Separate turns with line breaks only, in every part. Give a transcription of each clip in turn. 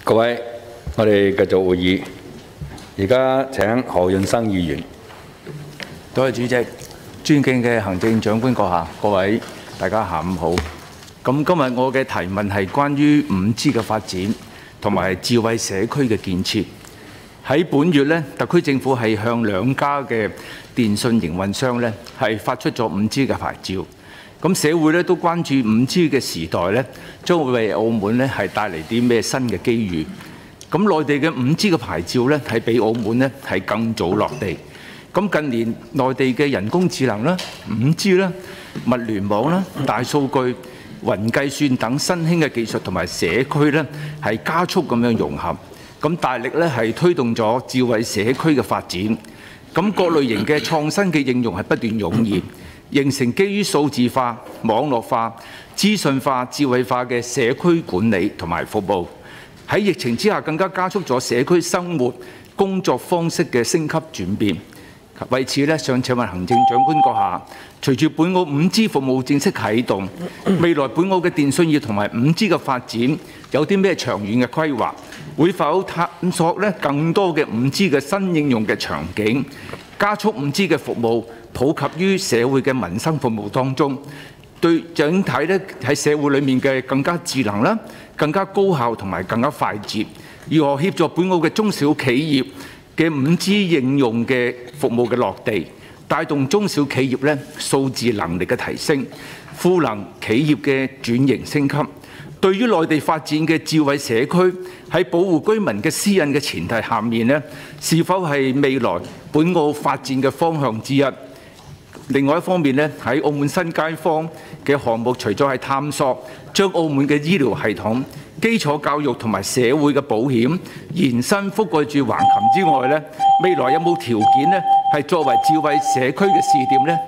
各位，我哋繼續會議。而家請何潤生議員。
多謝主席，尊敬嘅行政長官閣下，各位大家下午好。咁今日我嘅提問係關於5G 嘅發展同埋智慧社區嘅建設。喺本月呢，特區政府係向2家嘅電訊營運商呢係發出咗5G 嘅牌照。咁社會咧都關注5G 嘅時代咧，將會為澳門咧係帶嚟啲咩新嘅機遇？咁內地嘅5G 嘅牌照咧係比澳門咧係更早落地。咁近年內地嘅人工智能啦、5G 啦、物聯網啦、大數據、雲計算等新興嘅技術同埋社區咧係加速咁樣融合，咁大力咧係推動咗智慧社區嘅發展。咁各類型嘅創新嘅應用係不斷湧現。形成基於數字化、網絡化、資訊化、智慧化嘅社區管理同埋服務。喺疫情之下，更加加速咗社區生活工作方式嘅升級轉變。為此呢，想請問行政長官閣下，隨住本澳5G 服務正式啟動，未來本澳嘅電訊業同埋5G 嘅發展有啲咩長遠嘅規劃？會否探索呢更多嘅5G 嘅新應用嘅場景，加速5G 嘅服務普及於社會嘅民生服務當中，對整體咧喺社會裏面嘅更加智能啦、更加高效同埋更加快捷，如何協助本澳嘅中小企業嘅5G 應用嘅服務嘅落地，帶動中小企業咧數字能力嘅提升，賦能企業嘅轉型升級。對於內地發展嘅智慧社區，喺保護居民嘅私隱嘅前提下面呢，是否係未來本澳發展嘅方向之一？另外一方面呢，喺澳門新街坊嘅項目，除咗係探索將澳門嘅醫療系統、基礎教育同埋社會嘅保險延伸覆蓋住橫琴之外呢，未來有冇條件呢係作為智慧社區嘅試點呢？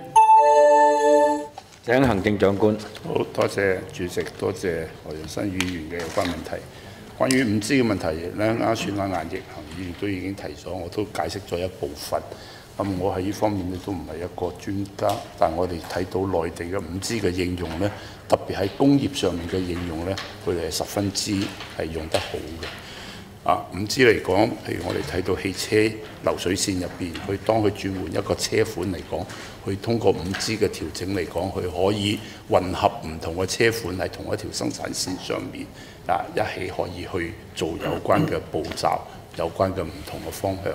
請行政長官。
好多謝主席，多謝何潤生議員嘅有關問題。關於5G 嘅問題咧，啱先阿顏奕恒議員都已經提咗，我都解釋咗一部分。我喺呢方面咧都唔係一個專家，但係我哋睇到內地嘅5G 嘅應用咧，特別喺工業上面嘅應用咧，佢哋係十分之係用得好嘅。5G 嚟講，譬如我哋睇到汽車流水線入邊，佢當佢轉換一個車款嚟講，佢通過5G 嘅調整嚟講，佢可以混合唔同嘅車款喺同一條生產線上面一起可以去做有關嘅步驟、有關嘅唔同嘅方向。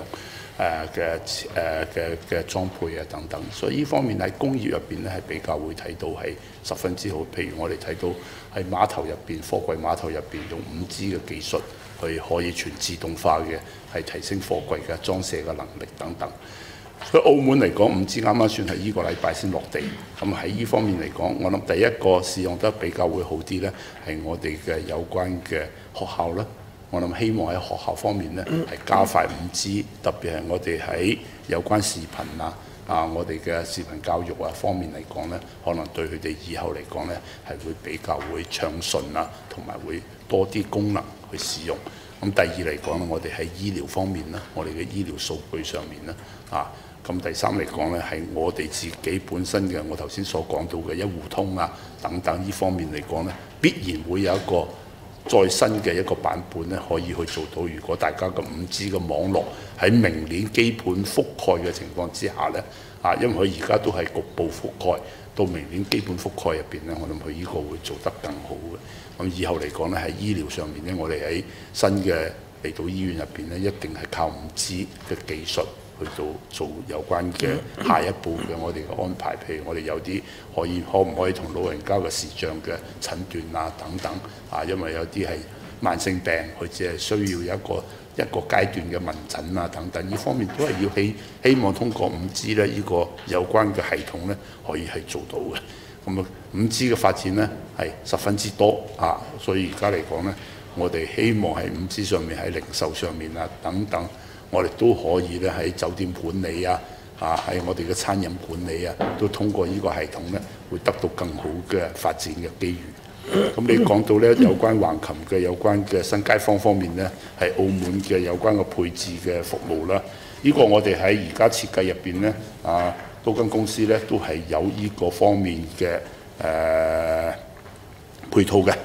嘅裝配等等，所以呢方面喺工業入邊咧係比較會睇到係十分之好。譬如我哋睇到喺碼頭入邊、貨櫃碼頭入邊用5G 嘅技術去可以全自動化嘅，係提升貨櫃嘅裝卸嘅能力等等。所以澳門嚟講，5G 啱啱算係呢個禮拜先落地。咁喺呢方面嚟講，我諗第一個試用得比較會好啲咧，係我哋嘅有關嘅學校啦。我諗希望喺學校方面咧係加快5G，特別係我哋喺有關視頻我哋嘅視頻教育方面嚟講咧，可能對佢哋以後嚟講咧係會比較會暢順同埋會多啲功能去使用。咁第二嚟講咧，我哋喺醫療方面啦，我哋嘅醫療數據上面啦咁第三嚟講咧，係我哋自己本身嘅我頭先所講到嘅一戶通等等呢方面嚟講咧，必然會有一個再新嘅一個版本咧，可以去做到。如果大家嘅5G 嘅網絡喺明年基本覆蓋嘅情況之下咧，因為佢而家都係局部覆蓋，到明年基本覆蓋入邊咧，我諗佢呢個會做得更好嘅。咁以後嚟講咧，喺醫療上面咧，我哋喺新嘅離島醫院入邊咧，一定係靠5G 嘅技術去做有關嘅下一步嘅我哋嘅安排。譬如我哋有啲可唔可以同老人家嘅視像嘅診斷等等因為有啲係慢性病，佢只係需要一個階段嘅問診等等，呢方面都係要希望通過5G 咧，呢個有關嘅系統咧可以係做到嘅。咁5G 嘅發展咧係十分之多所以而家嚟講咧，我哋希望喺5G 上面喺零售上面等等。我哋都可以咧喺酒店管理喺我哋嘅餐飲管理都通過呢個系統咧，會得到更好嘅發展嘅機遇。咁你講到咧有關橫琴嘅有關嘅新街坊方面咧，係澳門嘅有關嘅配置嘅服務啦。呢個我哋喺而家設計入邊咧，多間公司咧都係有呢個方面嘅配套嘅。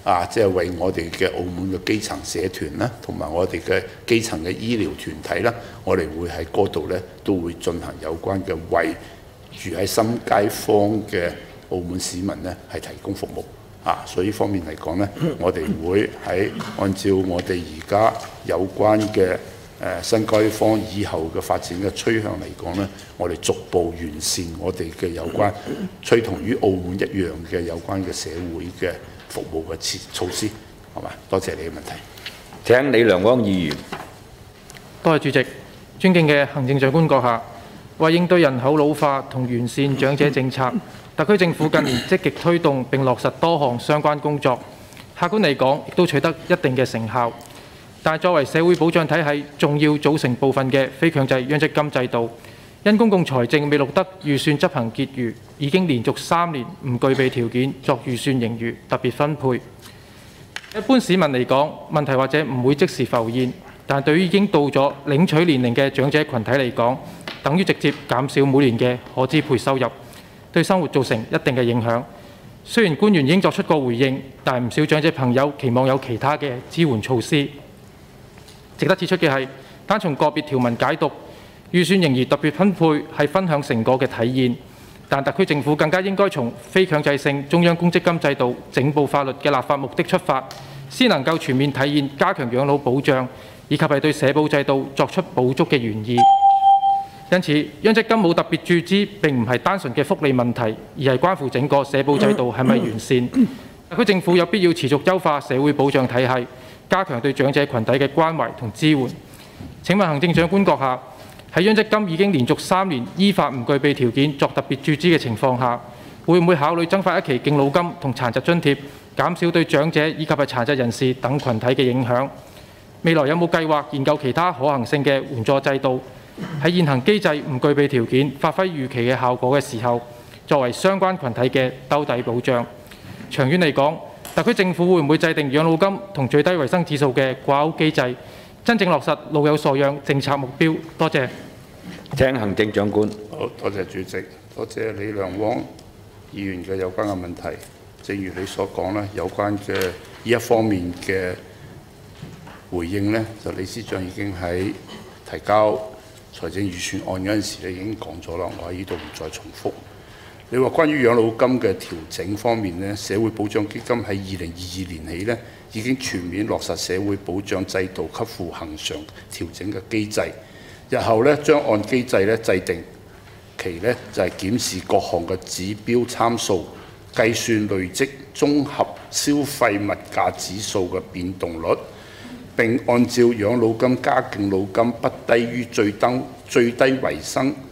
即係為我哋嘅澳門嘅基層社團啦，同埋我哋嘅基層嘅醫療團體啦，我哋會喺嗰度咧都會進行有關嘅為住喺新街坊嘅澳門市民咧係提供服務。所以呢方面嚟講咧，我哋會喺按照我哋而家有關嘅新街坊以後嘅發展嘅趨向嚟講咧，我哋逐步完善我哋嘅有關趨同於澳門一樣嘅有關嘅社會嘅服務嘅措施，係嘛？多謝你嘅問題。
請李良汪議員。
多謝主席，尊敬嘅行政長官閣下，為應對人口老化同完善長者政策，特區政府近年積極推動並落實多項相關工作，客觀嚟講亦都取得一定嘅成效。但係作為社會保障體系重要組成部分嘅非強制央積金制度，因公共財政未錄得預算執行結餘，已經連續3年唔具備條件作預算盈餘特別分配。一般市民嚟講，問題或者唔會即時浮現，但對於已經到咗領取年齡嘅長者群體嚟講，等於直接減少每年嘅可支配收入，對生活造成一定嘅影響。雖然官員已經作出過回應，但唔少長者朋友期望有其他嘅支援措施。值得指出嘅係，單從個別條文解讀，預算盈餘特別分配係分享成果嘅體現，但特區政府更加應該從非強制性中央公積金制度整部法律嘅立法目的出發，先能夠全面體現加強養老保障以及係對社保制度作出補足嘅原意。因此，央積金冇特別注資並唔係單純嘅福利問題，而係關乎整個社保制度係咪完善。特區政府有必要持續優化社會保障體系，加強對長者群體嘅關懷同支援。請問行政長官閣下，喺央積金已經連續3年依法唔具備條件作特別注資嘅情況下，會唔會考慮增發一期敬老金同殘疾津貼，減少對長者以及係殘疾人士等群體嘅影響？未來有冇計劃研究其他可行性嘅援助制度，喺現行機制唔具備條件發揮預期嘅效果嘅時候，作為相關群體嘅兜底保障？長遠嚟講，特區政府會唔會制定養老金同最低維生指數嘅掛鈎機制，真正落實老有所養政策目標？多謝。
請行政長官。
好，多謝主席，多謝李良汪議員嘅有關嘅問題。正如你所講啦，有關嘅呢一方面嘅回應呢，就李司長已經喺提交財政預算案嗰陣時咧已經講咗啦，我喺呢度唔再重複。你話關於養老金嘅調整方面呢，社會保障基金喺2022年起呢已經全面落實社會保障制度給付恆常調整嘅機制。日後呢將按機制呢制定期呢就係檢視各項嘅指標參數，計算累積綜合消費物價指數嘅變動率，並按照養老金加敬老金不低於最低維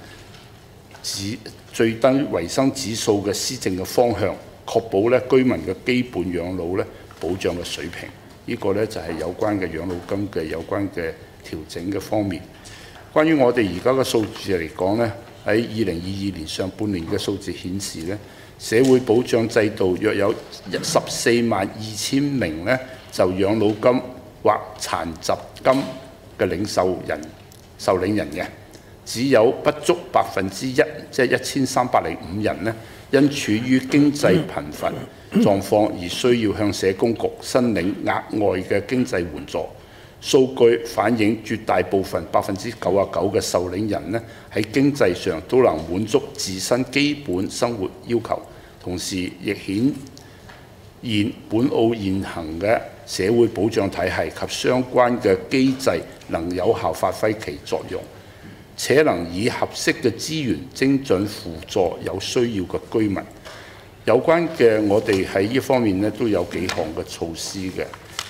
生指數嘅施政嘅方向，確保咧居民嘅基本養老咧保障嘅水平。呢個咧就係有關嘅養老金嘅有關嘅調整嘅方面。關於我哋而家嘅數字嚟講咧，喺2022年上半年嘅數字顯示咧，社會保障制度約有142000名咧就養老金或殘疾金嘅受領人嘅，只有不足1%，即係1305人呢，因處於經濟貧乏狀況而需要向社工局申領額外嘅經濟援助。數據反映絕大部分99%嘅受領人呢，喺經濟上都能滿足自身基本生活要求，同時亦顯現本澳現行嘅社會保障體系及相關嘅機制能有效發揮其作用，且能以合適嘅資源精準輔助有需要嘅居民。有關嘅我哋喺呢方面呢都有幾項嘅措施嘅。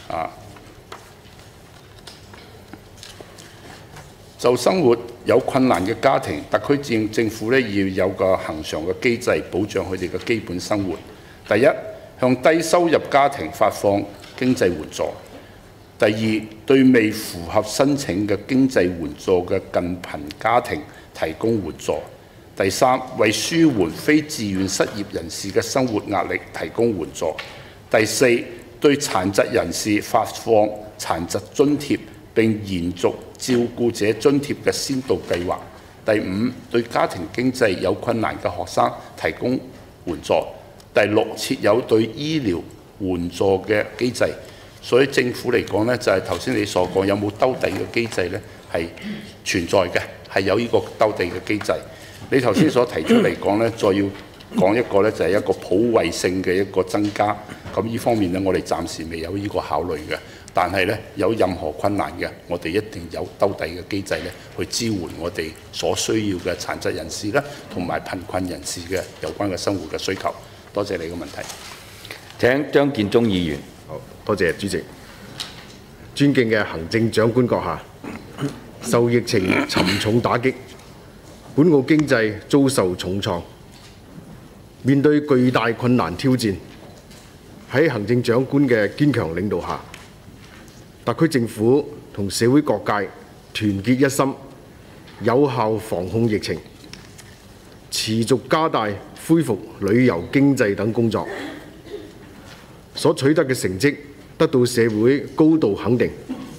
就生活有困難嘅家庭，特區政府呢要有個恆常嘅機制保障佢哋嘅基本生活。第一，向低收入家庭發放經濟援助；第二，對未符合申請嘅經濟援助嘅近貧家庭提供援助；第三，為舒緩非自願失業人士嘅生活壓力提供援助；第四，對殘疾人士發放殘疾津貼並延續照顧者津貼嘅先導計劃；第五，對家庭經濟有困難嘅學生提供援助；第六，設有對醫療援助嘅機制。所以政府嚟講呢，就係頭先你所講有冇兜底嘅機制呢？係存在嘅，係有呢個兜底嘅機制。你頭先所提出嚟講呢，再要講一個呢，就係一個普惠性嘅一個增加。咁呢方面呢，我哋暫時未有呢個考慮嘅。但係呢，有任何困難嘅，我哋一定有兜底嘅機制呢，去支援我哋所需要嘅殘疾人士啦，同埋貧困人士嘅有關嘅生活嘅需求。多謝你嘅問題。
請張建宗議員。
好，多謝主席。尊敬嘅行政長官閣下，受疫情沉重打擊，本澳經濟遭受重創，面對巨大困難挑戰。喺行政長官嘅堅強領導下，特區政府同社會各界團結一心，有效防控疫情，持續加大恢復旅遊經濟等工作，所取得嘅成績得到社會高度肯定。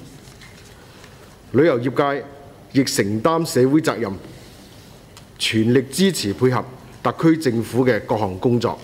旅遊業界亦承擔社會責任，全力支持配合特區政府嘅各項工作。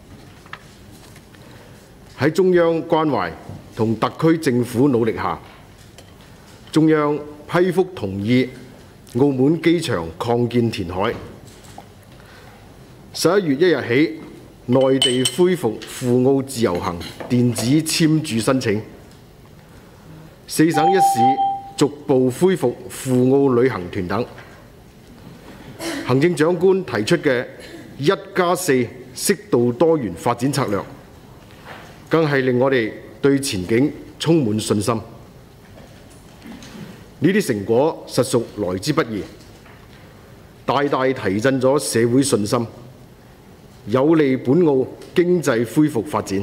喺中央關懷同特區政府努力下，中央批覆同意澳門機場擴建填海。11月1日起，內地恢復赴澳自由行電子簽注申請，4省1市逐步恢復赴澳旅行團等。行政長官提出嘅1+4適度多元發展策略，更係令我哋對前景充滿信心。呢啲成果實屬來之不易，大大提振咗社會信心，有利本澳經濟恢復發展。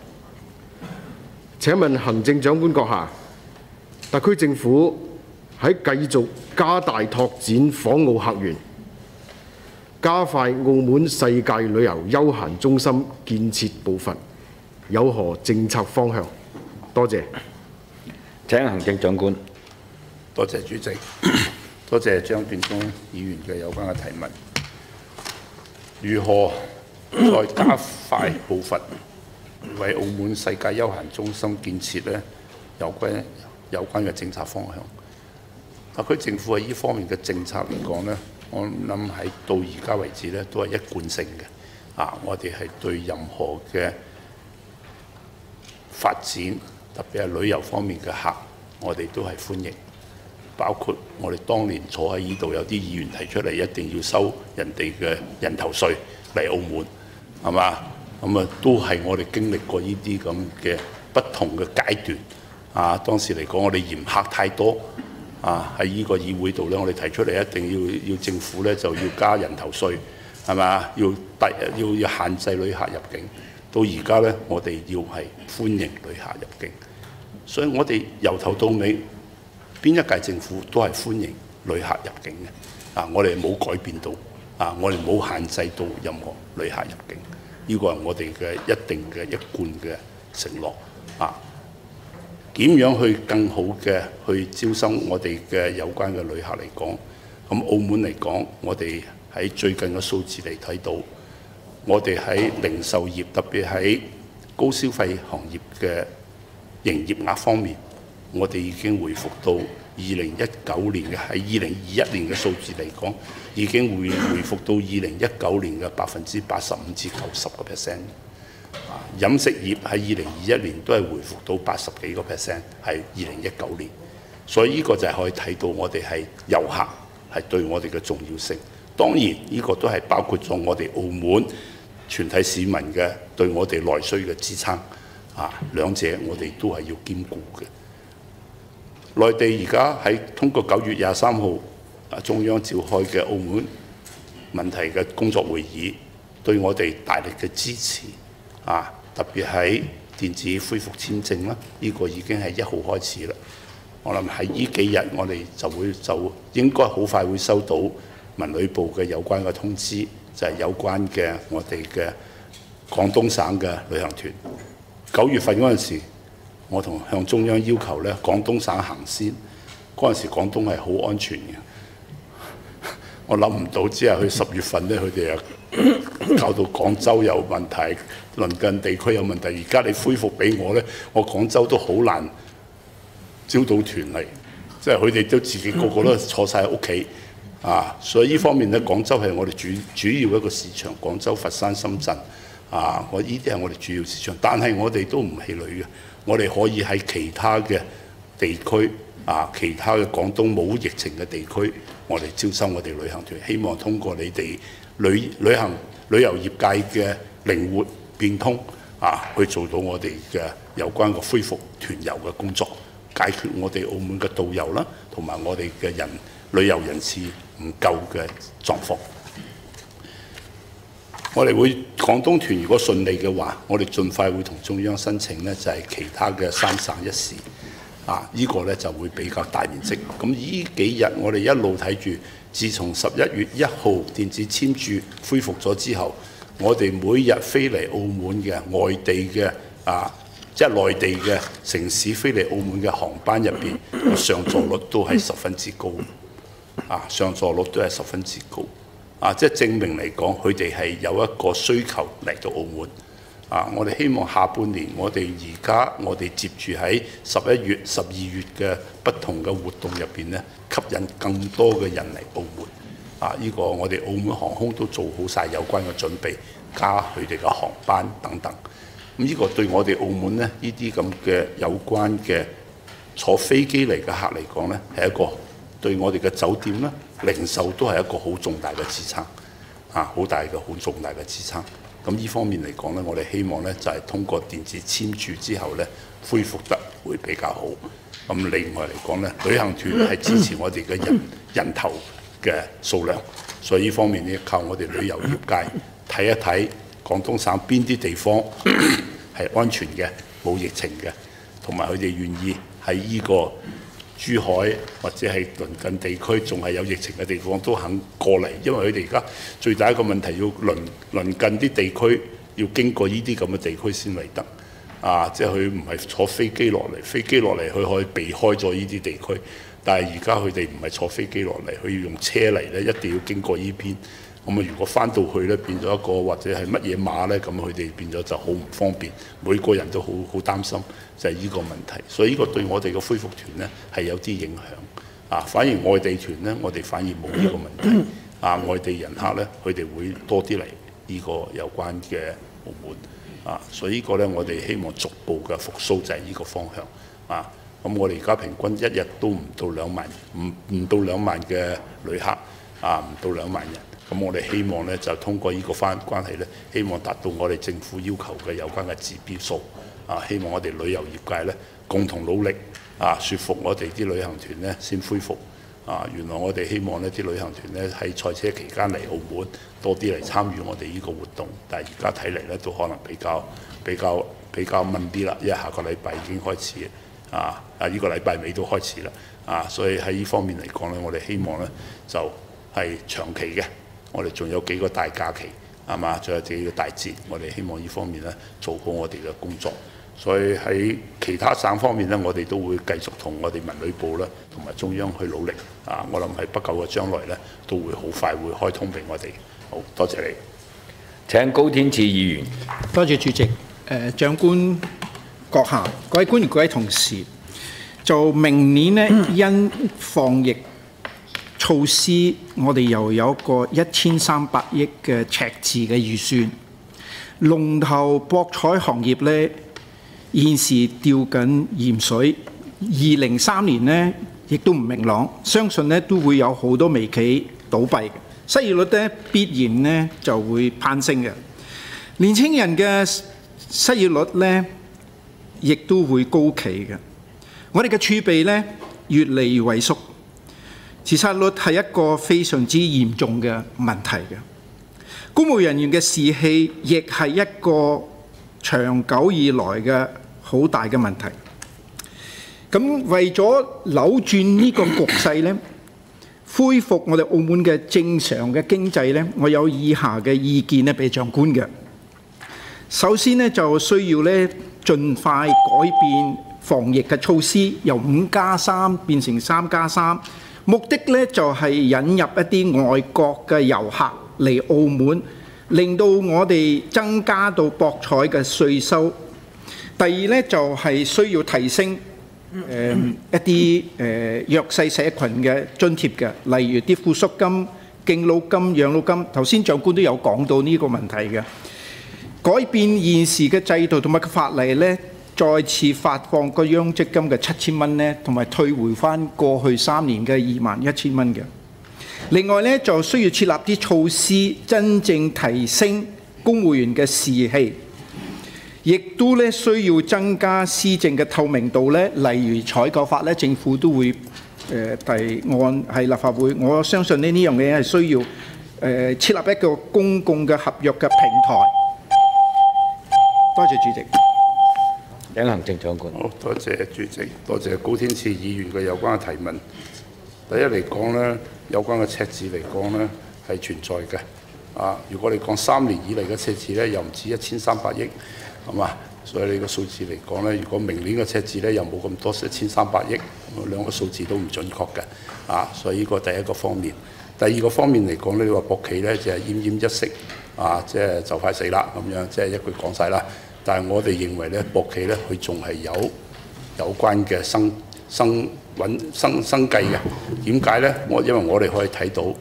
請問行政長官閣下，特區政府喺繼續加大拓展訪澳客源，加快澳門世界旅遊休閒中心建設步伐，有何政策方向？多謝。
請行政長官。
多謝主席，多謝張建宗議員嘅有關嘅提問。如何再加快步伐，為澳門世界休閒中心建設呢？有關嘅政策方向，特區政府喺呢方面嘅政策嚟講呢，我諗喺到而家為止呢，都係一貫性嘅。我哋係對任何嘅發展，特別係旅遊方面嘅客，我哋都係歡迎。包括我哋當年坐喺呢度，有啲議員提出嚟，一定要收人哋嘅人頭稅嚟澳門，係嘛？咁都係我哋經歷過呢啲咁嘅不同嘅階段。當時嚟講，我哋嫌客太多。喺呢個議會度咧，我哋提出嚟一定要政府咧就要加人頭稅，係嘛？要限制旅客入境。到而家咧，我哋要係歡迎旅客入境。所以我哋由頭到尾，邊一屆政府都係歡迎旅客入境嘅。我哋冇改變到，我哋冇限制到任何旅客入境。呢個係我哋嘅一定嘅一貫嘅承諾。點樣去更好嘅去招收我哋嘅有關嘅旅客嚟講，咁澳門嚟講，我哋喺最近嘅數字嚟睇到，我哋喺零售業，特別喺高消費行業嘅營業額方面，我哋已經回復到2019年嘅，喺2021年嘅數字嚟講，已經回復到2019年嘅85%至90%。飲食業喺2021年都係回復到80幾個%，係2019年。所以呢個就係可以睇到我哋係遊客係對我哋嘅重要性。當然呢個都係包括咗我哋澳門全體市民嘅對我哋內需嘅支撐。兩者我哋都係要兼顧嘅。內地而家喺通過9月23號中央召開嘅澳門問題嘅工作會議，對我哋大力嘅支持。特別喺電子恢復簽證啦，呢個已經係1號開始啦。我諗喺呢幾日，我哋就應該好快會收到文旅部嘅有關嘅通知，就係有關嘅我哋嘅廣東省嘅旅行團。9月份嗰陣時，我向中央要求咧，廣東省行先。嗰陣時廣東係好安全嘅，我諗唔到只係去10月份咧，佢哋又搞到廣州有問題，鄰近地區有問題。而家你恢復俾我呢，我廣州都好難招到團嚟，即係佢哋都自己個個都坐晒喺屋企啊。所以呢方面呢，廣州係我哋主要一個市場，廣州、佛山、深圳啊，呢啲係我哋主要市場。但係我哋都唔氣餒嘅，我哋可以喺其他嘅地區啊，其他嘅廣東冇疫情嘅地區，我哋招收我哋旅行團，希望通過你哋旅遊業界嘅靈活變通啊，去做到我哋嘅有關嘅恢復團遊嘅工作，解決我哋澳門嘅導遊啦，同埋我哋嘅旅遊人次唔夠嘅狀況。我哋會廣東團如果順利嘅話，我哋盡快會同中央申請呢，就係其他嘅三省一市啊，呢個呢就會比較大面積。咁呢幾日我哋一路睇住，自從11月1號電子簽注恢復咗之後，我哋每日飛嚟澳門嘅外地嘅即係內地嘅城市飛嚟澳門嘅航班入邊，上座率都係十分之高上座率都係十分之高即係證明嚟講，佢哋係有一個需求嚟到澳門我哋希望下半年我哋接住喺11月、12月嘅不同嘅活動入邊呢，吸引更多嘅人嚟澳門呢個我哋澳門航空都做好晒有關嘅準備，加佢哋嘅航班等等。咁呢個對我哋澳門呢啲咁嘅有關嘅坐飛機嚟嘅客嚟講呢，係一個對我哋嘅酒店啦、零售都係一個好重大嘅支撐好重大嘅支撐。咁呢方面嚟講呢，我哋希望呢就係通過電子簽注之後呢，恢復得會比較好。咁另外嚟講呢，旅行團係支持我哋嘅人頭嘅數量，所以呢方面呢，靠我哋旅遊業界睇一睇廣東省邊啲地方係安全嘅、冇疫情嘅，同埋佢哋願意喺呢個珠海或者係鄰近地區仲係有疫情嘅地方都肯過嚟，因為佢哋而家最大一個問題要鄰近啲地區要經過呢啲咁嘅地區先嚟得即係佢唔係坐飛機落嚟，飛機落嚟佢可以避開咗呢啲地區，但係而家佢哋唔係坐飛機落嚟，佢要用車嚟咧，一定要經過呢邊。咁如果翻到去咧，變咗一個或者係乜嘢碼咧，咁佢哋變咗就好唔方便，每個人都好擔心，就係呢個問題。所以呢個對我哋嘅恢復團咧係有啲影響反而外地團咧，我哋反而冇呢個問題外地人客咧，佢哋會多啲嚟呢個有關嘅澳門所以呢個咧，我哋希望逐步嘅復甦就係呢個方向咁我哋而家平均一日都唔到2萬，唔到2萬嘅旅客唔到2萬人。咁我哋希望咧就通過呢個關係咧，希望達到我哋政府要求嘅有關嘅指標數希望我哋旅遊業界咧共同努力說服我哋啲旅行團咧先恢復原來我哋希望呢啲旅行團咧喺賽車期間嚟澳門多啲嚟參與我哋呢個活動，但係而家睇嚟咧都可能比較悶啲啦，因為下個禮拜已經開始呢個禮拜尾都開始啦所以喺呢方面嚟講咧，我哋希望咧就係長期嘅。我哋仲有幾個大假期，係嘛？仲有幾個大節，我哋希望呢方面咧做好我哋嘅工作。所以喺其他省方面咧，我哋都會繼續同我哋文旅部啦，同埋中央去努力。我諗喺不久嘅將來咧，都會好快會開通俾我哋。好多謝你。
請高天賜議員。
多謝主席。長官閣下，各位官員、各位同事，就明年呢，因防疫措施，我哋又有一個1300億嘅赤字嘅預算。龍頭博彩行業呢，現時吊緊鹽水，2023年呢亦都唔明朗，相信呢都會有好多微企倒閉嘅，失業率呢必然呢就會攀升嘅。年輕人嘅失業率呢亦都會高企嘅。我哋嘅儲備呢越嚟越萎縮。自殺率係一個非常之嚴重嘅問題嘅，公務人員嘅士氣亦係一個長久以來嘅好大嘅問題。咁為咗扭轉呢個局勢呢，恢復我哋澳門嘅正常嘅經濟呢，我有以下嘅意見呢俾長官嘅。首先呢，就需要呢盡快改變防疫嘅措施，由5+3變成3+3。目的咧就係引入一啲外國嘅遊客嚟澳門， 令到我哋增加到博彩嘅稅收。第二咧就係需要提升一啲弱勢社群嘅津貼嘅，例如啲富恤金、敬老金、養老金。頭先長官都有講到呢個問題嘅。改變現時嘅制度同埋個法例咧，再次發放個央積金嘅7000蚊咧，同埋退回翻過去3年嘅21000蚊嘅。另外咧，就需要設立啲措施，真正提升公務員嘅士氣，亦都咧需要增加施政嘅透明度咧。例如採購法咧，政府都會提案喺立法會。我相信呢樣嘢係需要設立一個公共嘅合約嘅平台。多謝主席。
請行政長官。
好，多謝主席，多謝高天賜議員嘅有關嘅提問。第一嚟講咧，有關嘅赤字嚟講咧係存在嘅。如果你講3年以嚟嘅赤字咧，又唔止1300億，係嘛？所以你個數字嚟講咧，如果明年嘅赤字咧又冇咁多1300億，兩個數字都唔準確嘅。所以呢個第一個方面。第二個方面嚟講咧，你話博企咧就係奄奄一息，即係就快死啦咁樣，即係一句講晒啦。但係我哋認為咧，博企咧佢仲係有關嘅生計嘅。點解咧？因為我哋可以睇到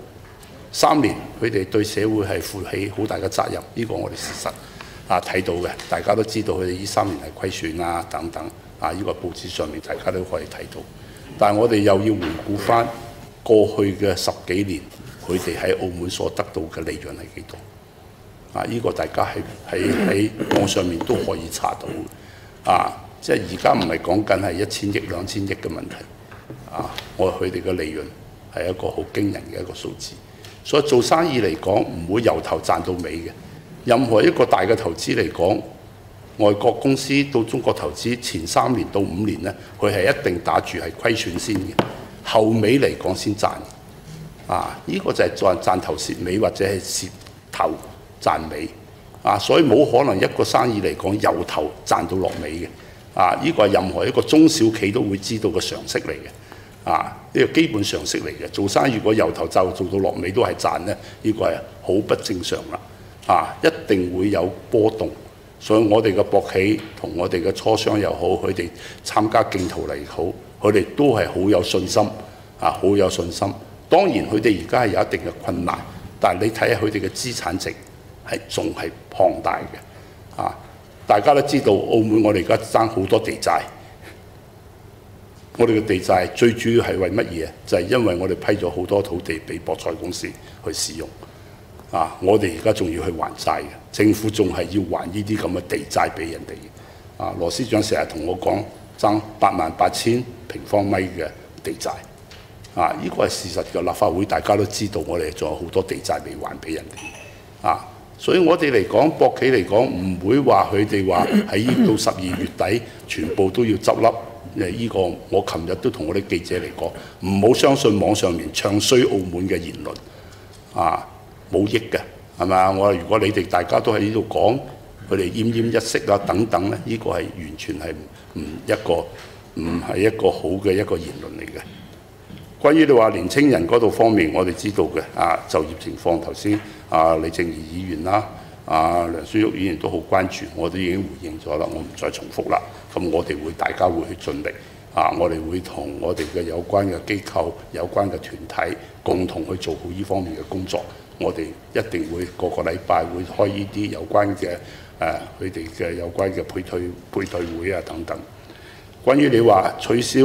3年佢哋對社會係負起好大嘅責任，呢個我哋事實睇到嘅。大家都知道佢哋呢3年係虧損啊等等呢個報紙上面大家都可以睇到。但係我哋又要回顧翻過去嘅10幾年，佢哋喺澳門所得到嘅利潤係幾多？呢個大家喺網上面都可以查到。即係而家唔係講緊係1000億、2000億嘅問題。佢哋嘅利潤係一個好驚人嘅一個數字。所以做生意嚟講，唔會由頭賺到尾嘅。任何一個大嘅投資嚟講，外國公司到中國投資前3年到5年呢，佢係一定打住係虧損先嘅，後尾嚟講先賺。呢個就係賺頭蝕尾，或者係蝕頭賺尾。所以冇可能一個生意嚟講由頭賺到落尾嘅。呢個係任何一個中小企都會知道嘅常識嚟嘅。呢個基本常識嚟嘅。做生意如果由頭就做到落尾都係賺呢，呢個係好不正常啦。一定會有波動。所以我哋嘅博企同我哋嘅磋商又好，佢哋參加競投嚟好，佢哋都係好有信心。好有信心。當然佢哋而家係有一定嘅困難，但係你睇下佢哋嘅資產值仲係龐大嘅。大家都知道澳門我哋而家爭好多地債，我哋嘅地債最主要係為乜嘢？就係因為我哋批咗好多土地俾博彩公司去使用。我哋而家仲要去還債嘅，政府仲係要還呢啲咁嘅地債俾人哋。羅司長成日同我講爭88000平方米嘅地債。呢個係事實嘅，立法會大家都知道，我哋仲有好多地債未還俾人哋。所以我哋嚟講，博企嚟講唔會話佢哋話喺到12月底全部都要執笠。呢個我琴日都同我啲記者嚟講，唔好相信網上面唱衰澳門嘅言論。冇益嘅，係咪啊？我話如果你哋大家都喺呢度講，佢哋奄奄一息等等咧，呢個係完全係唔係一個好嘅一個言論嚟嘅。關於你話年青人嗰度方面，我哋知道嘅就業情況，頭先李靜儀議員啦、梁淑玉議員都好關注，我都已經回應咗啦，我唔再重複啦。咁我哋大家會去盡力，我哋會同我哋嘅有關嘅機構、有關嘅團體共同去做好呢方面嘅工作。我哋一定會個禮拜會開呢啲有關嘅佢哋嘅有關嘅配對會等等。關於你話取消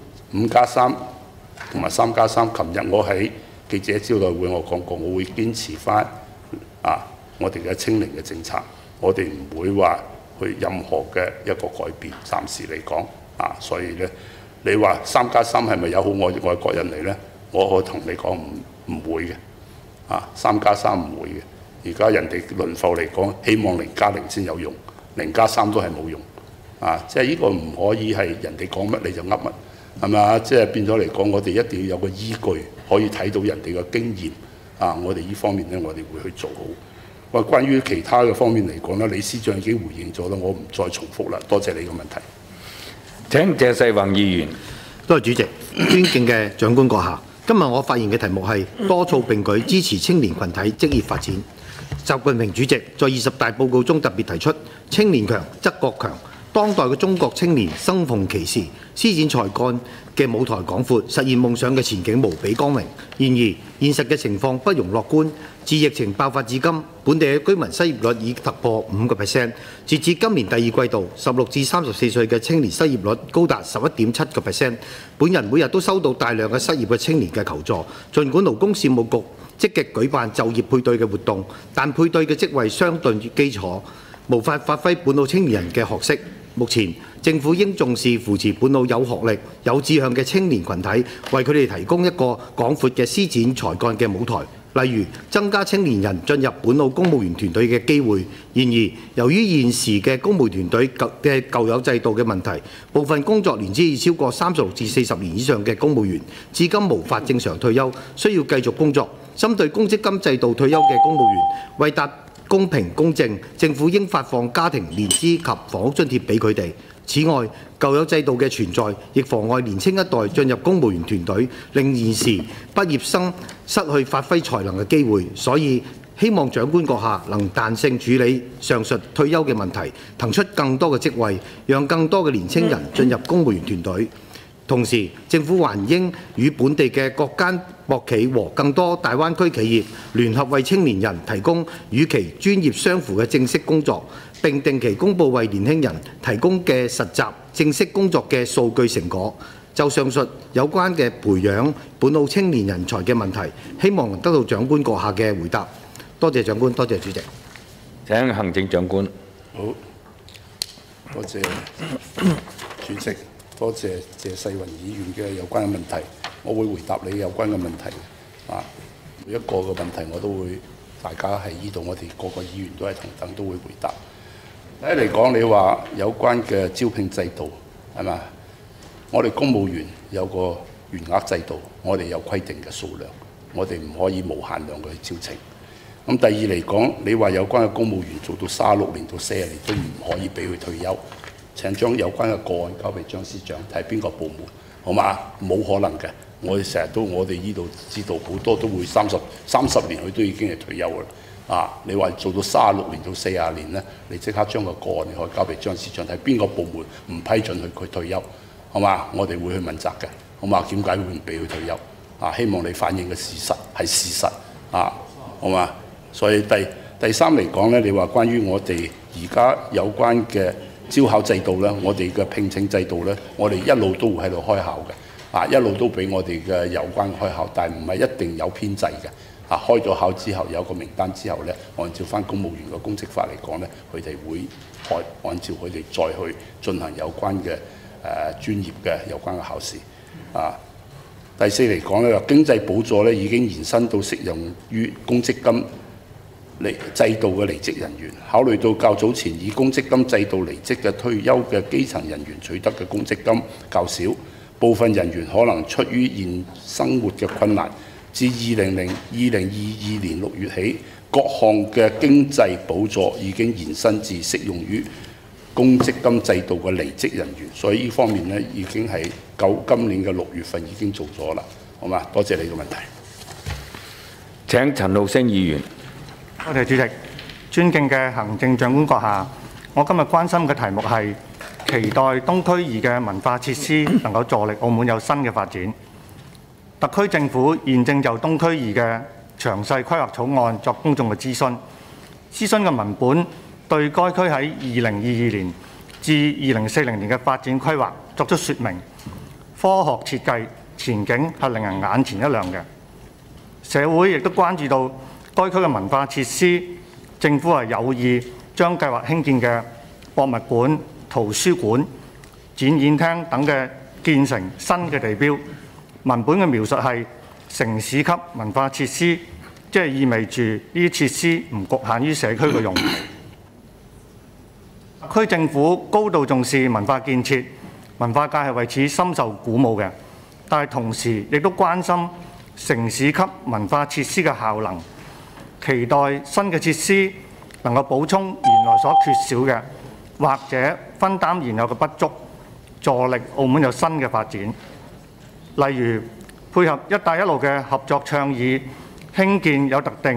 5+3同埋3+3，琴日我喺記者招待會我講過，我會堅持翻我哋嘅清零嘅政策，我哋唔會話去任何嘅一個改變，暫時嚟講所以咧，你話3+3係咪有好外國人嚟咧？我同你講唔會嘅。3+3唔會嘅，而家人哋輪埠嚟講，希望0+0先有用，0+3都係冇用。即係呢個唔可以係人哋講乜你就噏乜，係咪啊？即係變咗嚟講，我哋一定要有個依據，可以睇到人哋嘅經驗。我哋呢方面咧，我哋會去做好。關於其他嘅方面嚟講咧，李司長已經回應咗啦，我唔再重複啦。多謝你嘅問題。
請謝世宏議員。
多謝主席，尊敬嘅長官閣下。今日我發言嘅題目係多措並舉支持青年群體職業發展。 習近平主席在20大報告中特別提出，青年強則國強。當代嘅中國青年生逢其時，施展才幹嘅舞台廣闊，實現夢想嘅前景無比光明。然而，現實嘅情況不容樂觀。自疫情爆發至今，本地嘅居民失業率已突破5%。截至今年第二季度，16至34歲嘅青年失業率高達11.7%。本人每日都收到大量嘅失業嘅青年嘅求助。儘管勞工事務局積極舉辦就業配對嘅活動，但配對嘅職位相對基礎，無法發揮本土青年人嘅學識。目前，政府應重視扶持本土有學歷、有志向嘅青年群體，為佢哋提供一個廣闊嘅施展才幹嘅舞台。例如，增加青年人進入本土公務員團隊嘅機會。然而，由於現時嘅公務員團隊嘅舊有制度嘅問題，部分工作年資已超過36至40年以上嘅公務員，至今無法正常退休，需要繼續工作。針對公積金制度退休嘅公務員，為達公平公正，政府應發放家庭年資及房屋津貼俾佢哋。此外，舊有制度嘅存在，亦妨礙年青一代進入公務員團隊，令現時畢業生失去發揮才能嘅機會。所以，希望長官閣下能彈性處理上述退休嘅問題，騰出更多嘅職位，讓更多嘅年青人進入公務員團隊。同時，政府還應與本地嘅各間博企和更多大灣區企業聯合，為青年人提供與其專業相符嘅正式工作，並定期公佈為年輕人提供嘅實習正式工作嘅數據成果。就上述有關嘅培養本土青年人才嘅問題，希望得到長官閣下嘅回答。多謝長官，多謝主席。
請行政長官。
好，多謝主席。多謝謝世雲議員嘅有關嘅問題，我會回答你有關嘅問題。每一個嘅問題我都會，大家喺呢度，我哋個個議員都係同等都會回答。第一嚟講，你話有關嘅招聘制度係嘛？我哋公務員有個員額制度，我哋有規定嘅數量，我哋唔可以無限量去招請。咁第二嚟講，你話有關嘅公務員做到36年到40年都唔可以俾佢退休。請將有關嘅個案交俾張司長睇邊個部門，好嘛？冇可能嘅，我哋成日都我哋呢度知道好多都會30年佢都已經係退休㗎啦。你話做到36年到40年咧，你即刻將個個案你可以交俾張司長睇邊個部門唔批准佢退休，好嘛？我哋會去問責嘅，好嘛？點解會唔俾佢退休？希望你反映嘅事實係事實，好嘛？所以第三嚟講咧，你話關於我哋而家有關嘅招考制度咧，我哋嘅聘請制度咧，我哋一路都會喺度開考嘅，一路都俾我哋嘅有關開考，但係唔係一定有編制嘅，開咗考之後有個名單之後咧，按照翻公務員嘅公職法嚟講咧，佢哋會按照佢哋再去進行有關嘅專業嘅有關嘅考試。第四嚟講咧，經濟補助咧已經延伸到適用於公積金制度嘅離職人員，考慮到較早前以公積金制度離職嘅退休嘅基層人員取得嘅公積金較少，部分人員可能出於現生活嘅困難，自2022年6月起，各項嘅經濟補助已經延伸至適用於公積金制度嘅離職人員，所以呢方面咧已經係今年嘅6月份已經做咗啦，好嘛？多謝你嘅問題。
請陳浩昇議員。
多謝主席，尊敬嘅行政長官閣下，我今日關心嘅題目係期待東區2嘅文化設施能夠助力澳門有新嘅發展。特區政府現正就東區2嘅詳細規劃草案作公眾嘅諮詢，諮詢嘅文本對該區喺2022年至2040年嘅發展規劃作出說明，科學設計前景係令人眼前一亮嘅。社會亦都關注到該區嘅文化設施，政府係有意將計劃興建嘅博物館、圖書館、展演廳等嘅建成新嘅地標。文本嘅描述係城市級文化設施，即係意味住呢啲設施唔局限於社區嘅用途。特區政府高度重視文化建設，文化界係為此深受鼓舞嘅，但係同時亦都關心城市級文化設施嘅效能。期待新嘅設施能夠補充原來所缺少嘅，或者分擔現有嘅不足，助力澳門有新嘅發展。例如配合一帶一路嘅合作倡議，興建有特定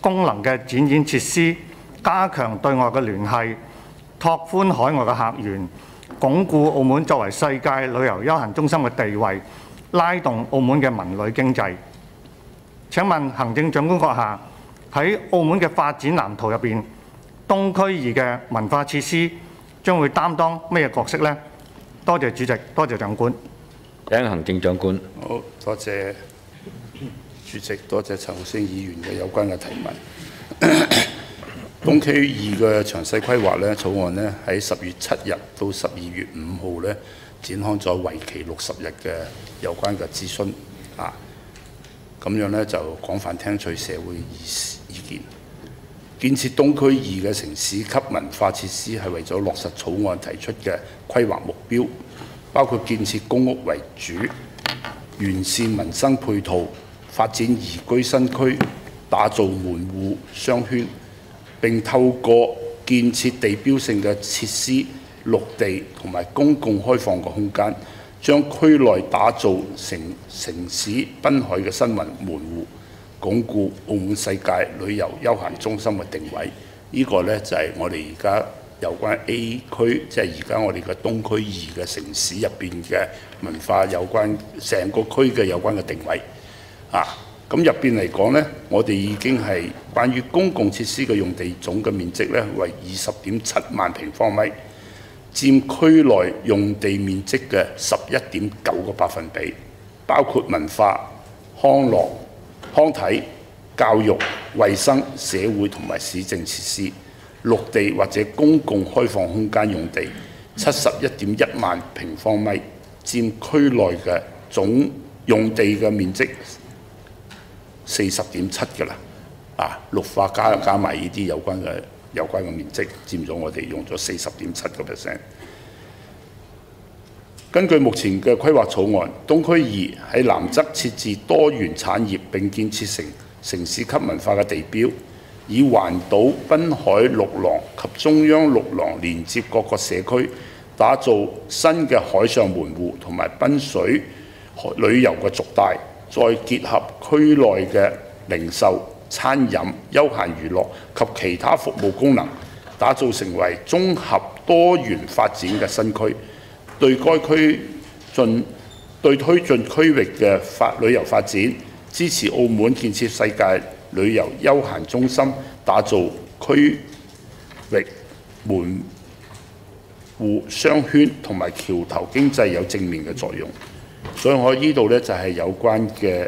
功能嘅展演設施，加強對外嘅聯繫，拓寬海外嘅客源，鞏固澳門作為世界旅遊休閒中心嘅地位，拉動澳門嘅文旅經濟。請問行政長官閣下，喺澳門嘅發展藍圖入邊，東區2嘅文化設施將會擔當咩角色呢？多謝主席，多謝長官。
請行政長官。
好，多謝主席，多謝陳浩昇議員嘅有關嘅提問。東區2嘅詳細規劃咧草案咧喺10月7日到12月5號咧展開咗為期60日嘅有關嘅諮詢啊，咁樣咧就廣泛聽取社會意見。建設東區2嘅城市級文化設施係為咗落實草案提出嘅規劃目標，包括建設公屋為主，完善民生配套，發展宜居新區，打造門戶商圈。並透過建設地標性嘅設施、綠地同埋公共開放嘅空間，將區內打造成城市濱海嘅新門戶，鞏固澳門世界旅遊休閒中心嘅定位。呢個呢，就係我哋而家有關 A 區，即係而家我哋嘅東區2嘅城市入邊嘅文化有關成個區嘅有關嘅定位啊。咁入邊嚟講呢，我哋已經係關於公共設施嘅用地總嘅面積呢，為20.7萬平方米，佔區內用地面積嘅11.9個百分比，包括文化、康樂、康體、教育、衛生、社會同埋市政設施、綠地或者公共開放空間用地71.1萬平方米，佔區內嘅總用地嘅面積40.7嘅啦，啊，綠化加埋呢啲有關嘅面積，佔咗我哋用咗40.7%。根據目前嘅規劃草案，東區2喺南側設置多元產業並建設成城市級文化嘅地標，以環島、濱海陸廊及中央陸廊連接各個社區，打造新嘅海上門戶同埋濱水旅遊嘅軸帶。再結合區內嘅零售、餐飲、休閒娛樂及其他服務功能，打造成為綜合多元發展嘅新區，對該區對推進區域嘅旅遊發展，支持澳門建設世界旅遊休閒中心，打造區域門戶商圈同埋橋頭經濟有正面嘅作用。所以我呢度呢，就係有關嘅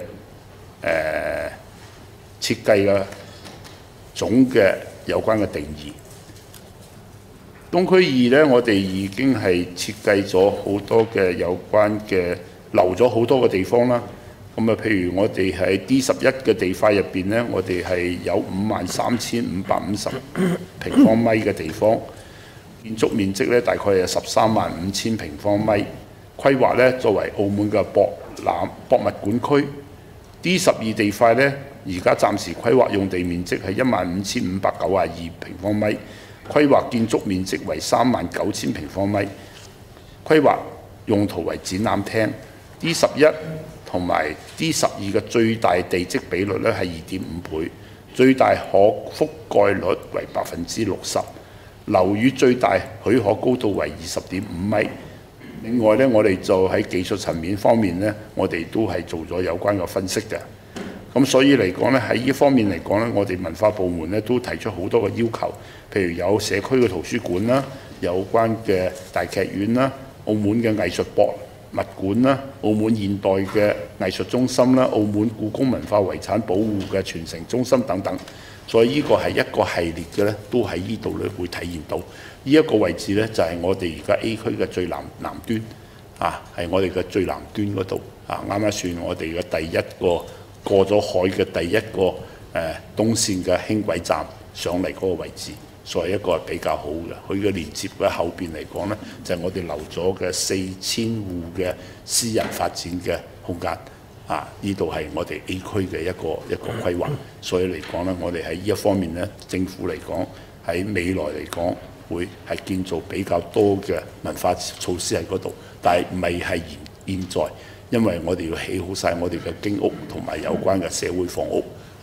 設計嘅總嘅有關嘅定義。東區2呢，我哋已經係設計咗好多嘅有關嘅留咗好多嘅地方啦。咁啊，譬如我哋喺 D11嘅地塊入邊呢，我哋係有53,550平方米嘅地方，建築面積呢，大概係135000平方米。規劃呢，作為澳門嘅博物館區。D12地塊呢，而家暫時規劃用地面積係15,592平方米，規劃建築面積為39,000平方米，規劃用途為展覽廳。D11同埋 D12嘅最大地積比率呢係2.5倍，最大可覆蓋率為60%，樓宇最大許可高度為20.5米。另外呢，我哋就喺技術層面方面呢，我哋都係做咗有關嘅分析嘅。咁所以嚟講呢，喺呢方面嚟講呢，我哋文化部門呢都提出好多嘅要求，譬如有社區嘅圖書館啦，有關嘅大劇院啦，澳門嘅藝術博物館啦，澳門現代嘅藝術中心啦，澳門故宮文化遺產保護嘅傳承中心等等。所以呢個係一個系列嘅咧，都喺呢度咧會體現到。呢一個位置咧就係我哋而家 A 區嘅最南端，啊，係我哋嘅最南端嗰度，啊，啱啱算我哋嘅第一個過咗海嘅第一個東線嘅輕軌站上嚟嗰個位置，所以一個係比較好嘅。佢嘅連接嘅後邊嚟講咧，就係我哋留咗嘅4000戶嘅私人發展嘅空間。啊！呢度係我哋 A 區嘅一個規劃，所以嚟講咧，我哋喺呢一方面咧，政府嚟講喺未來嚟講會係建造比較多嘅文化措施喺嗰度，但係未係現在，因為我哋要起好晒我哋嘅經屋同埋有關嘅社會房屋啊，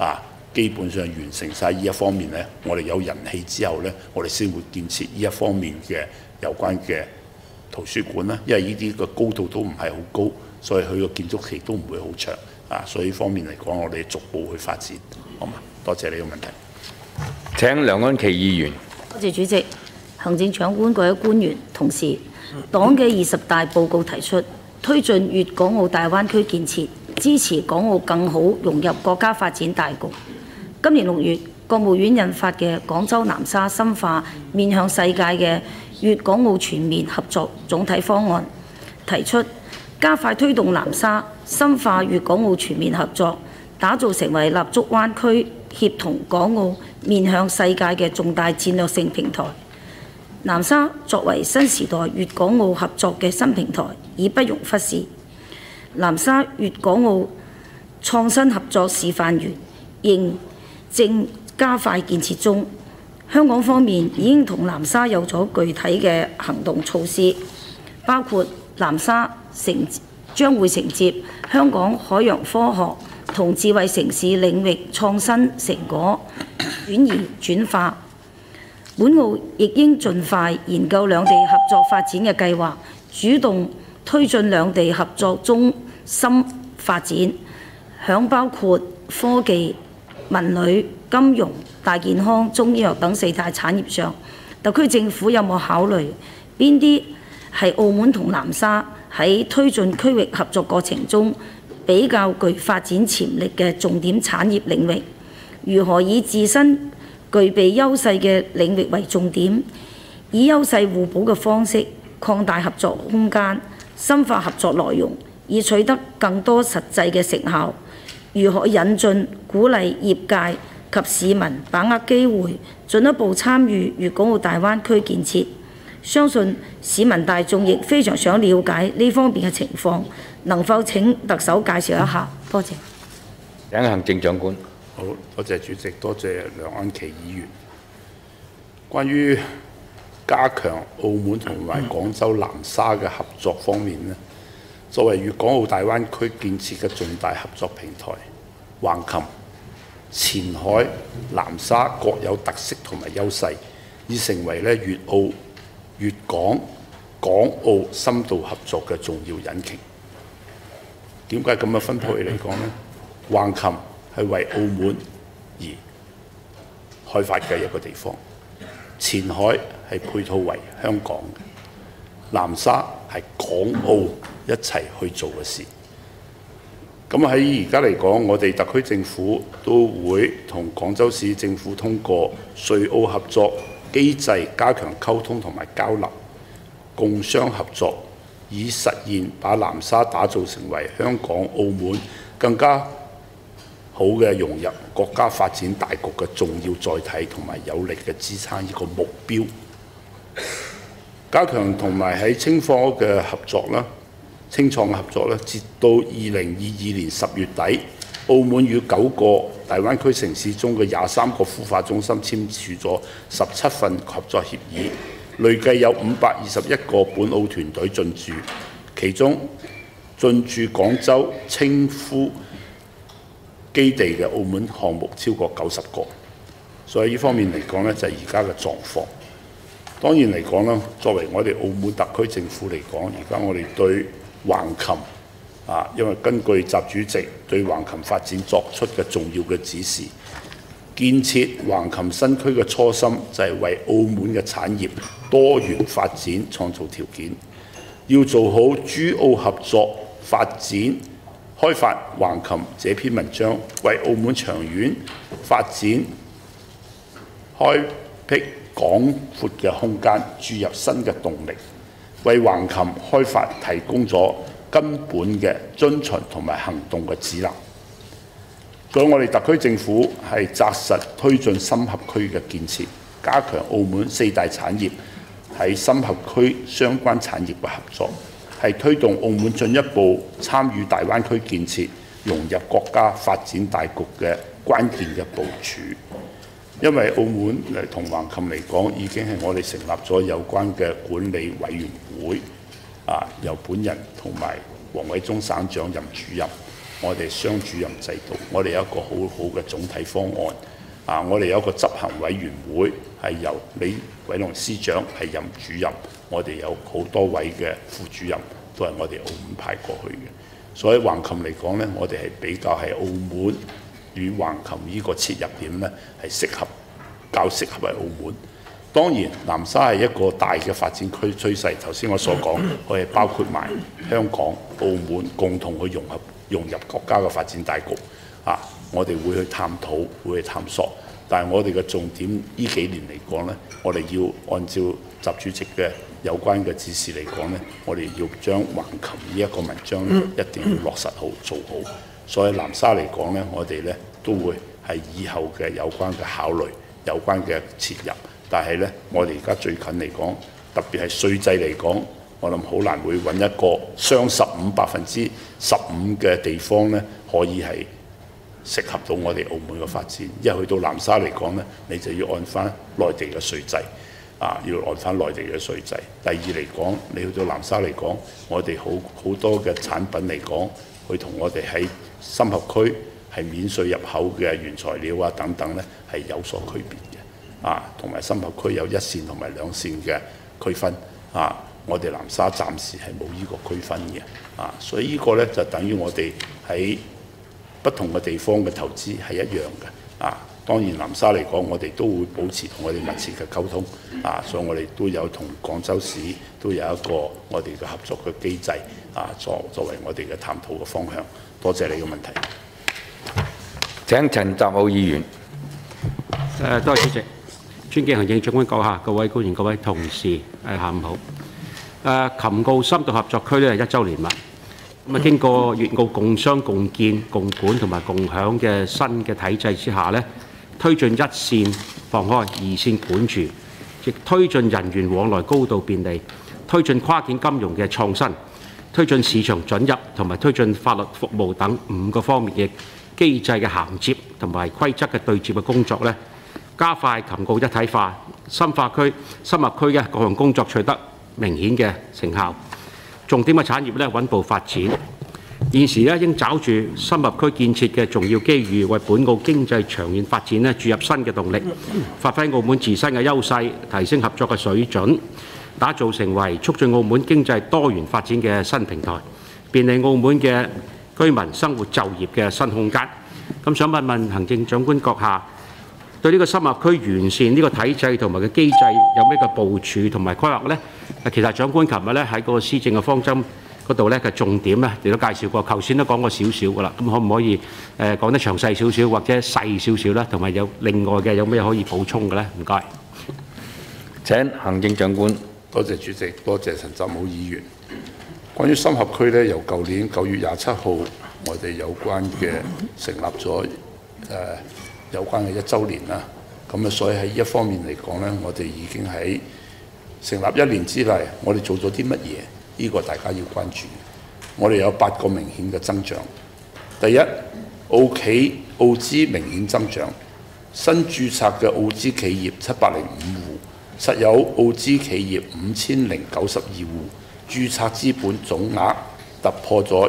基本上完成晒呢一方面呢，我哋有人氣之後呢，我哋先會建設呢一方面嘅有關嘅圖書館啦。因為呢啲個高度都唔係好高，所以佢個建築期都唔會好長啊。所以呢方面嚟講，我哋逐步去發展，好嘛？多謝你個問題。
請梁安琪議員。
多謝主席。行政長官各位官員同事，黨嘅20大報告提出推進粵港澳大灣區建設，支持港澳更好融入國家發展大局。今年6月，國務院印發嘅《廣州南沙深化面向世界嘅粵港澳全面合作總體方案》，提出加快推動南沙深化粵港澳全面合作，打造成為立足灣區、協同港澳面向世界嘅重大戰略性平台。南沙作為新時代粵港澳合作嘅新平台，已不容忽視。南沙粵港澳創新合作示範園仍正加快建設中。香港方面已經同南沙有咗具體嘅行動措施，包括南沙將會承接香港海洋科學同智慧城市領域創新成果轉移轉化。本澳亦應盡快研究兩地合作發展嘅計劃，主動推進兩地合作中心發展，響包括科技、文旅、金融、大健康、中醫藥等4大產業上，特區政府有冇考慮邊啲係澳門同南沙喺推進區域合作過程中比較具發展潛力嘅重點產業領域？如何以自身具備優勢嘅領域為重點，以優勢互補嘅方式擴大合作空間，深化合作內容，以取得更多實際嘅成效？如何引進、鼓勵業界及市民把握機會，進一步參與粵港澳大灣區建設？相信市民大眾亦非常想了解呢方面嘅情況，能否請特首介紹一下？多謝。
請行政長官。
好，多謝主席，多謝梁安琪議員。關於加強澳門同埋廣州南沙嘅合作方面呢，作為粵港澳大灣區建設嘅重大合作平台，橫琴、前海、南沙各有特色同埋優勢，已成為咧粵澳、粵港、港澳深度合作嘅重要引擎。點解咁樣分配嚟講呢？橫琴係為澳門而開發嘅一個地方，前海係配套為香港嘅，南沙係港澳一齊去做嘅事。咁喺而家嚟講，我哋特區政府都會同廣州市政府通過穗澳合作機制加強溝通同埋交流，共商合作，以實現把南沙打造成為香港、澳門更加好嘅融入國家發展大局嘅重要載體同埋有力嘅支撐呢個目標。加強同埋喺青科嘅合作啦、青創嘅合作啦，截到2022年10月底，澳門與9個大灣區城市中嘅23個孵化中心簽署咗17份合作協議，累計有521個本澳團隊進駐，其中進駐廣州青孵基地嘅澳門項目超過90個，所以呢方面嚟講呢，就係而家嘅狀況。當然嚟講啦，作為我哋澳門特區政府嚟講，而家我哋對橫琴因為根據習主席對橫琴發展作出嘅重要嘅指示，建設橫琴新區嘅初心就係為澳門嘅產業多元發展創造條件，要做好珠澳合作發展。開發橫琴這篇文章，為澳門長遠發展開闢廣闊嘅空間，注入新嘅動力，為橫琴開發提供咗根本嘅遵循同埋行動嘅指南。所以我哋特區政府係紮實推進深合區嘅建設，加強澳門4大產業喺深合區相關產業嘅合作。係推動澳門進一步參與大灣區建設、融入國家發展大局嘅關鍵嘅部署。因為澳門同橫琴嚟講，已經係我哋成立咗有關嘅管理委員會，由本人同埋黃偉忠省長任主任。 我哋雙主任制度，我哋有一個好好嘅總體方案。我哋有一個執行委員會，係由李偉龍司長係任主任，我哋有好多位嘅副主任都係我哋澳門派過去嘅。所以橫琴嚟講呢，我哋係比較係澳門與橫琴呢個切入點呢，係較適合喺澳門。當然，南沙係一個大嘅發展區趨勢。頭先我所講，我係包括埋香港、澳門共同去融入國家嘅發展大局。我哋會去探討，會去探索。但係我哋嘅重點呢幾年嚟講呢，我哋要按照習主席嘅有關嘅指示嚟講呢，我哋要將橫琴呢一個文章一定要落實好做好。所以南沙嚟講呢，我哋呢都會係以後嘅有關嘅考慮、有關嘅切入。但係呢，我哋而家最近嚟講，特別係稅制嚟講，我諗好難會揾一個雙15%嘅地方呢，可以係適合到我哋澳門嘅發展。因為去到南沙嚟講呢，你就要按翻內地嘅稅制，要按翻內地嘅稅制。第二嚟講，你去到南沙嚟講，我哋好多嘅產品嚟講，佢同我哋喺深合區係免稅入口嘅原材料等等呢，係有所區別嘅。同埋深合區有1線同埋2線嘅區分。我哋南沙暫時係冇呢個區分嘅。所以呢個呢，就等於我哋喺不同嘅地方嘅投資係一樣嘅。當然南沙嚟講，我哋都會保持同我哋密切嘅溝通。所以我哋都有同廣州市都有一個我哋嘅合作嘅機制。作為我哋嘅探討嘅方向。多謝你嘅問題。
請陳澤武議員。
多謝主席。尊敬行政長官閣下、各位官員、各位同事，下午好。琴澳深度合作區呢係1週年啦。經過粵澳共商共建、共管同埋共享嘅新嘅體制之下呢，推進1線放開，2線管住，亦推進人員往來高度便利，推進跨境金融嘅創新，推進市場准入同埋推進法律服務等5個方面嘅機制嘅銜接同埋規則嘅對接嘅工作呢，加快琴澳一體化、深合區嘅各項工作取得明顯嘅成效。重點嘅產業穩步發展。現時應抓住深合區建設嘅重要機遇，為本澳經濟長遠發展注入新嘅動力，發揮澳門自身嘅優勢，提升合作嘅水準，打造成為促進澳門經濟多元發展嘅新平台，便利澳門嘅居民生活就業嘅新空間。咁想問問行政長官閣下，對呢個深合區完善呢個體制同埋嘅機制有咩嘅部署同埋規劃呢？其實長官琴日喺個施政嘅方針嗰度嘅重點亦都介紹過，頭先都講過少少㗎啦。咁可唔可以講得詳細少少或者細少少啦？同埋有另外嘅有咩可以補充嘅呢？唔該。
請行政長官。
多謝主席，多謝陳澤武議員。關於深合區呢，由舊年9月27號，我哋有關嘅成立咗有關嘅1週年啦。咁所以喺呢一方面嚟講呢，我哋已經喺成立1年之內，我哋做咗啲乜嘢？呢個大家要關注。我哋有8個明顯嘅增長。第一，澳資明顯增長，新註冊嘅澳資企業705戶，實有澳資企業5092戶，註冊資本總額突破咗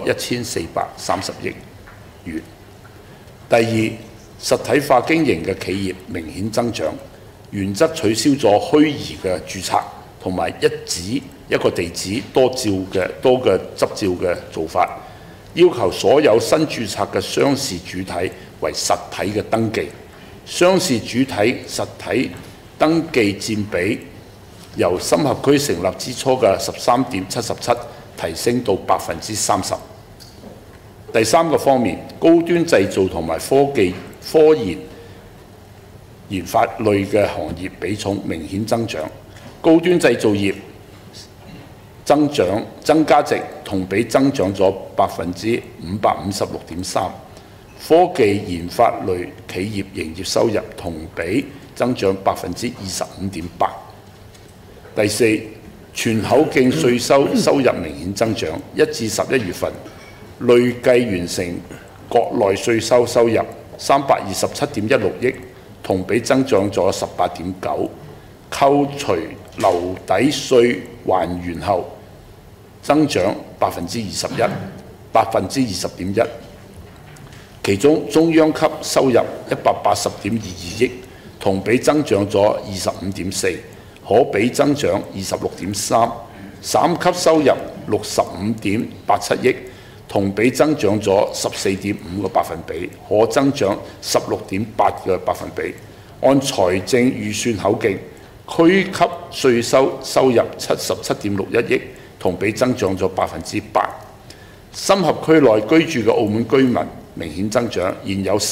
1430億元。第二，實體化經營嘅企業明顯增長，原則取消咗虛擬嘅註冊同埋一個地址多個執照嘅做法，要求所有新註冊嘅商事主體為實體嘅登記，商事主體實體登記佔比由深合區成立之初嘅13.77%提升到30%。第三個方面，高端製造同埋科研研發類嘅行業比重明顯增長，高端製造業增加值同比增長咗556.3%，科技研發類企業營業收入同比增長25.8%。第四，全口徑稅收入明顯增長，1至11月份累計完成國內稅收入327.16億，同比增長咗18.9%，扣除留抵稅還原後增長20.1%。 其中中央級收入180.22億，同比增長咗25.4%，可比增長26.3%。三級收入65.87億，同比增長咗14.5%，可增長16.8%。按財政預算口徑，區級稅收入77.61億，同比增長咗8%。深合區內居住嘅澳門居民明顯增長，現有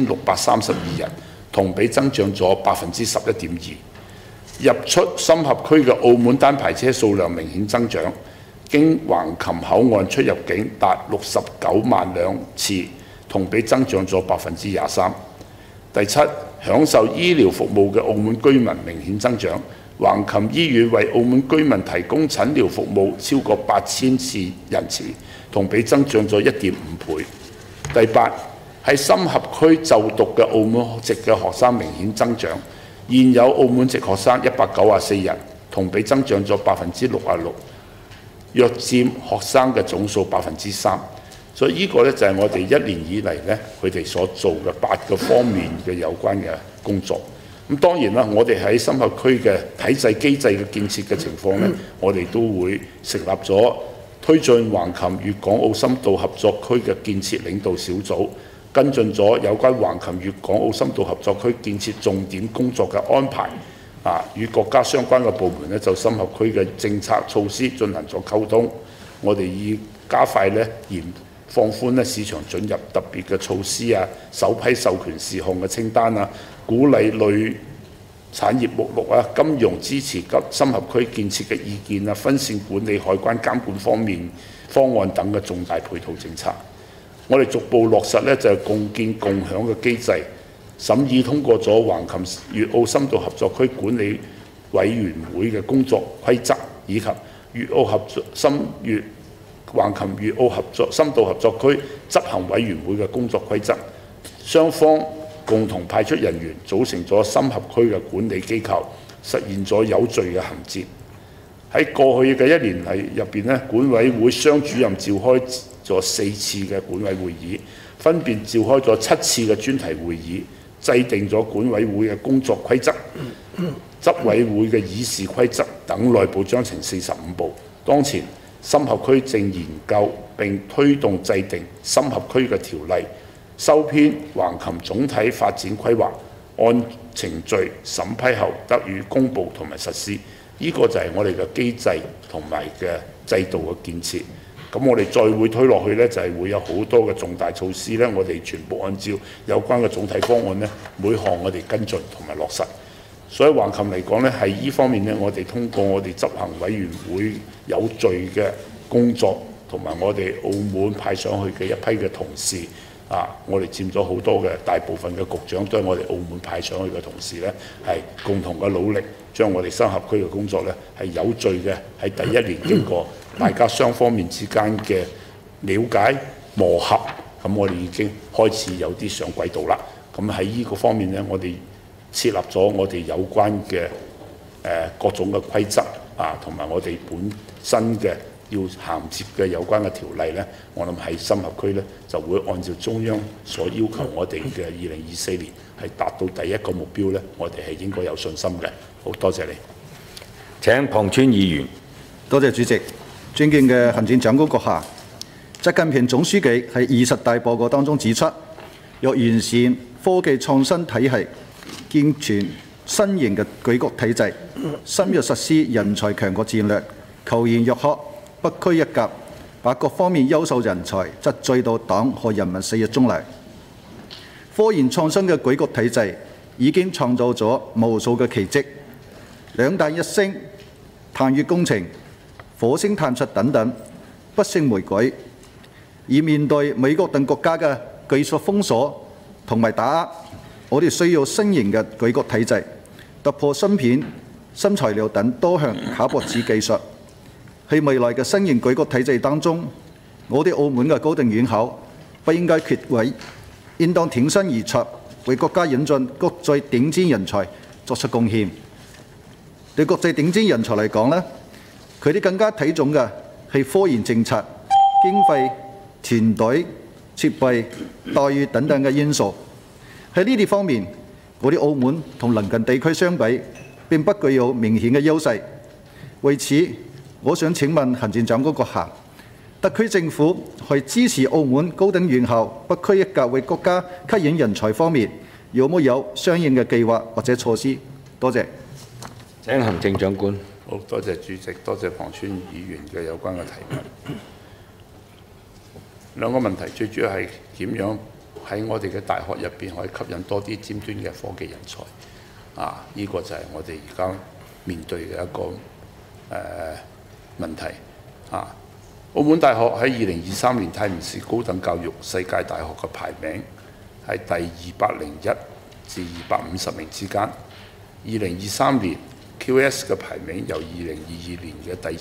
3632人，同比增長咗11.2%。入出深合區嘅澳門單牌車數量明顯增長，經橫琴口岸出入境達69萬輛次，同比增長咗23%。第七，享受醫療服務嘅澳門居民明顯增長，橫琴醫院為澳門居民提供診療服務超過8000次人次，同比增長咗1.5倍。第八，喺深合區就讀嘅澳門籍嘅學生明顯增長，現有澳門籍學生194人，同比增長咗66%，約佔學生嘅總數3%。所以呢個就係我哋1年以嚟佢哋所做嘅8個方面嘅有關嘅工作。咁當然啦，我哋喺深合區嘅體制機制嘅建設嘅情況我哋都會成立咗推進橫琴粵港澳深度合作區嘅建設領導小組，跟進咗有關橫琴粵港澳深度合作區建設重點工作嘅安排。與國家相關嘅部門就深合區嘅政策措施進行咗溝通。我哋以加快嚴放寬市場准入特別嘅措施首批授權事項嘅清單鼓勵類產業目錄金融支持及深合區建設嘅意見分線管理、海關監管方面方案等嘅重大配套政策。我哋逐步落實就係共建共享嘅機制，審議通過咗橫琴粵澳深度合作區管理委員會嘅工作規則，以及橫琴粵澳合作深度合作區執行委員會嘅工作規則，雙方共同派出人員組成咗深合區嘅管理機構，實現咗有序嘅銜接。喺過去嘅1年入邊管委會雙主任召開咗4次嘅管委會議，分別召開咗7次嘅專題會議，制定咗管委會嘅工作規則、執委會嘅議事規則等內部章程45部。當前深合區正研究並推動制定深合區嘅條例，修編橫琴總體發展規劃，按程序審批後得以公佈同埋實施。呢個就係我哋嘅機制同埋嘅制度嘅建設。咁我哋再會推落去就係會有好多嘅重大措施我哋全部按照有關嘅總體方案每項我哋跟進同埋落實。所以橫琴嚟講係呢方面我哋通過我哋執行委員會有序嘅工作，同埋我哋澳門派上去嘅一批嘅同事我哋佔咗好多嘅大部分嘅局長都係我哋澳門派上去嘅同事係共同嘅努力，將我哋深合區嘅工作係有序嘅喺第1年經過大家雙方面之間嘅了解磨合，咁我哋已經開始有啲上軌道啦。咁喺呢個方面我哋設立咗我哋有關嘅各種嘅規則同埋我哋本身嘅要銜接嘅有關嘅條例我諗喺深合區就會按照中央所要求我哋嘅2024年係達到第1個目標我哋係應該有信心嘅。好多謝你。
請龐川議員。
多謝主席。尊敬嘅行政長官閣下，習近平總書記喺20大報告當中指出，要完善科技創新體系，健全新型嘅舉國體制，深入實施人才強國戰略，求賢若渴，不拘一格，把各方面優秀人才集聚到黨和人民事業中嚟。科研創新嘅舉國體制已經創造咗無數嘅奇蹟，兩彈一星、探月工程、火星探測等等不勝枚舉。而面對美國等國家嘅技術封鎖同埋打壓，我哋需要新型嘅舉國體制，突破芯片、新材料等多項卡脖子技術。喺未來嘅新型舉國體制當中，我哋澳門嘅高等院校不應該缺位，應當挺身而出，為國家引進國際頂尖人才作出貢獻。對國際頂尖人才嚟講呢，佢哋更加睇重嘅係科研政策、經費、團隊、
設備、待遇等等嘅因素。喺呢啲方面，我哋澳門同鄰近地區相比並不具有明顯嘅優勢。為此，我想請問行政長官閣下，特區政府喺支持澳門高等院校北區一格為國家吸引人才方面，有冇相應嘅計劃或者措施？多謝。
請行政長官。
好，多謝主席，多謝龐川議員嘅有關嘅提問。兩個問題最主要係點樣喺我哋嘅大學入邊可以吸引多啲尖端嘅科技人才。呢個就係我哋而家面對嘅一個問題。澳門大學喺2023年泰晤士高等教育世界大學嘅排名係第201至250名之間。2023年 QS 嘅排名由2022年嘅第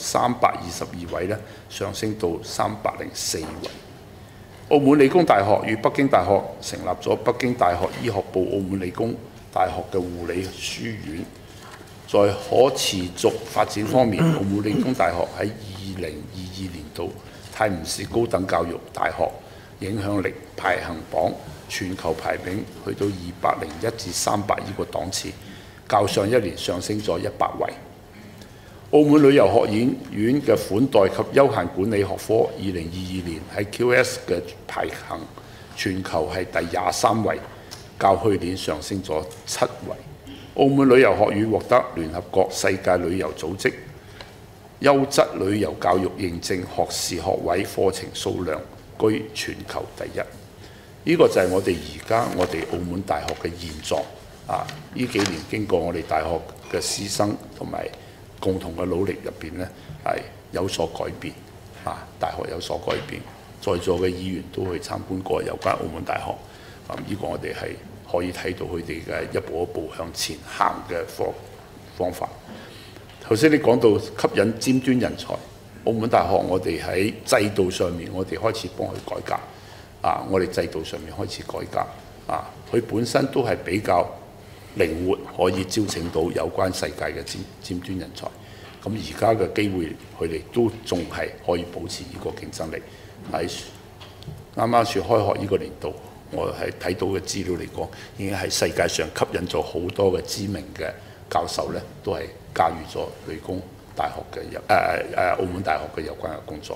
322位上升到304位。澳門理工大學與北京大學成立咗北京大學醫學部澳門理工大學嘅護理書院。在可持續發展方面，澳門理工大學喺2022年度泰晤士高等教育大學影響力排行榜全球排名去到201至300呢個檔次，較上一年上升咗100位。澳門旅遊學院嘅款待及休閒管理學科2022年喺 QS 嘅排行全球係第23位，較去年上升咗7位。澳門旅遊學院獲得聯合國世界旅遊組織優質旅遊教育認證學士學位課程數量居全球第一。呢個就係我哋澳門大學嘅現狀。呢幾年經過我哋大學嘅師生同埋共同嘅努力入邊係有所改變。大學有所改變，在座嘅議員都去參觀過有關澳門大學。呢個我哋係可以睇到佢哋嘅一步一步向前行嘅方法。頭先你講到吸引尖端人才，澳門大學我哋喺制度上面，我哋開始幫佢改革。我哋制度上面開始改革。佢本身都係比較靈活，可以招請到有關世界嘅尖端人才。咁而家嘅機會，佢哋都仲係可以保持呢個競爭力。喺啱啱開學呢個年度，我係睇到嘅資料嚟講，已經係世界上吸引咗好多嘅知名嘅教授都係駕馭咗理工大學嘅澳門大學嘅有關嘅工作。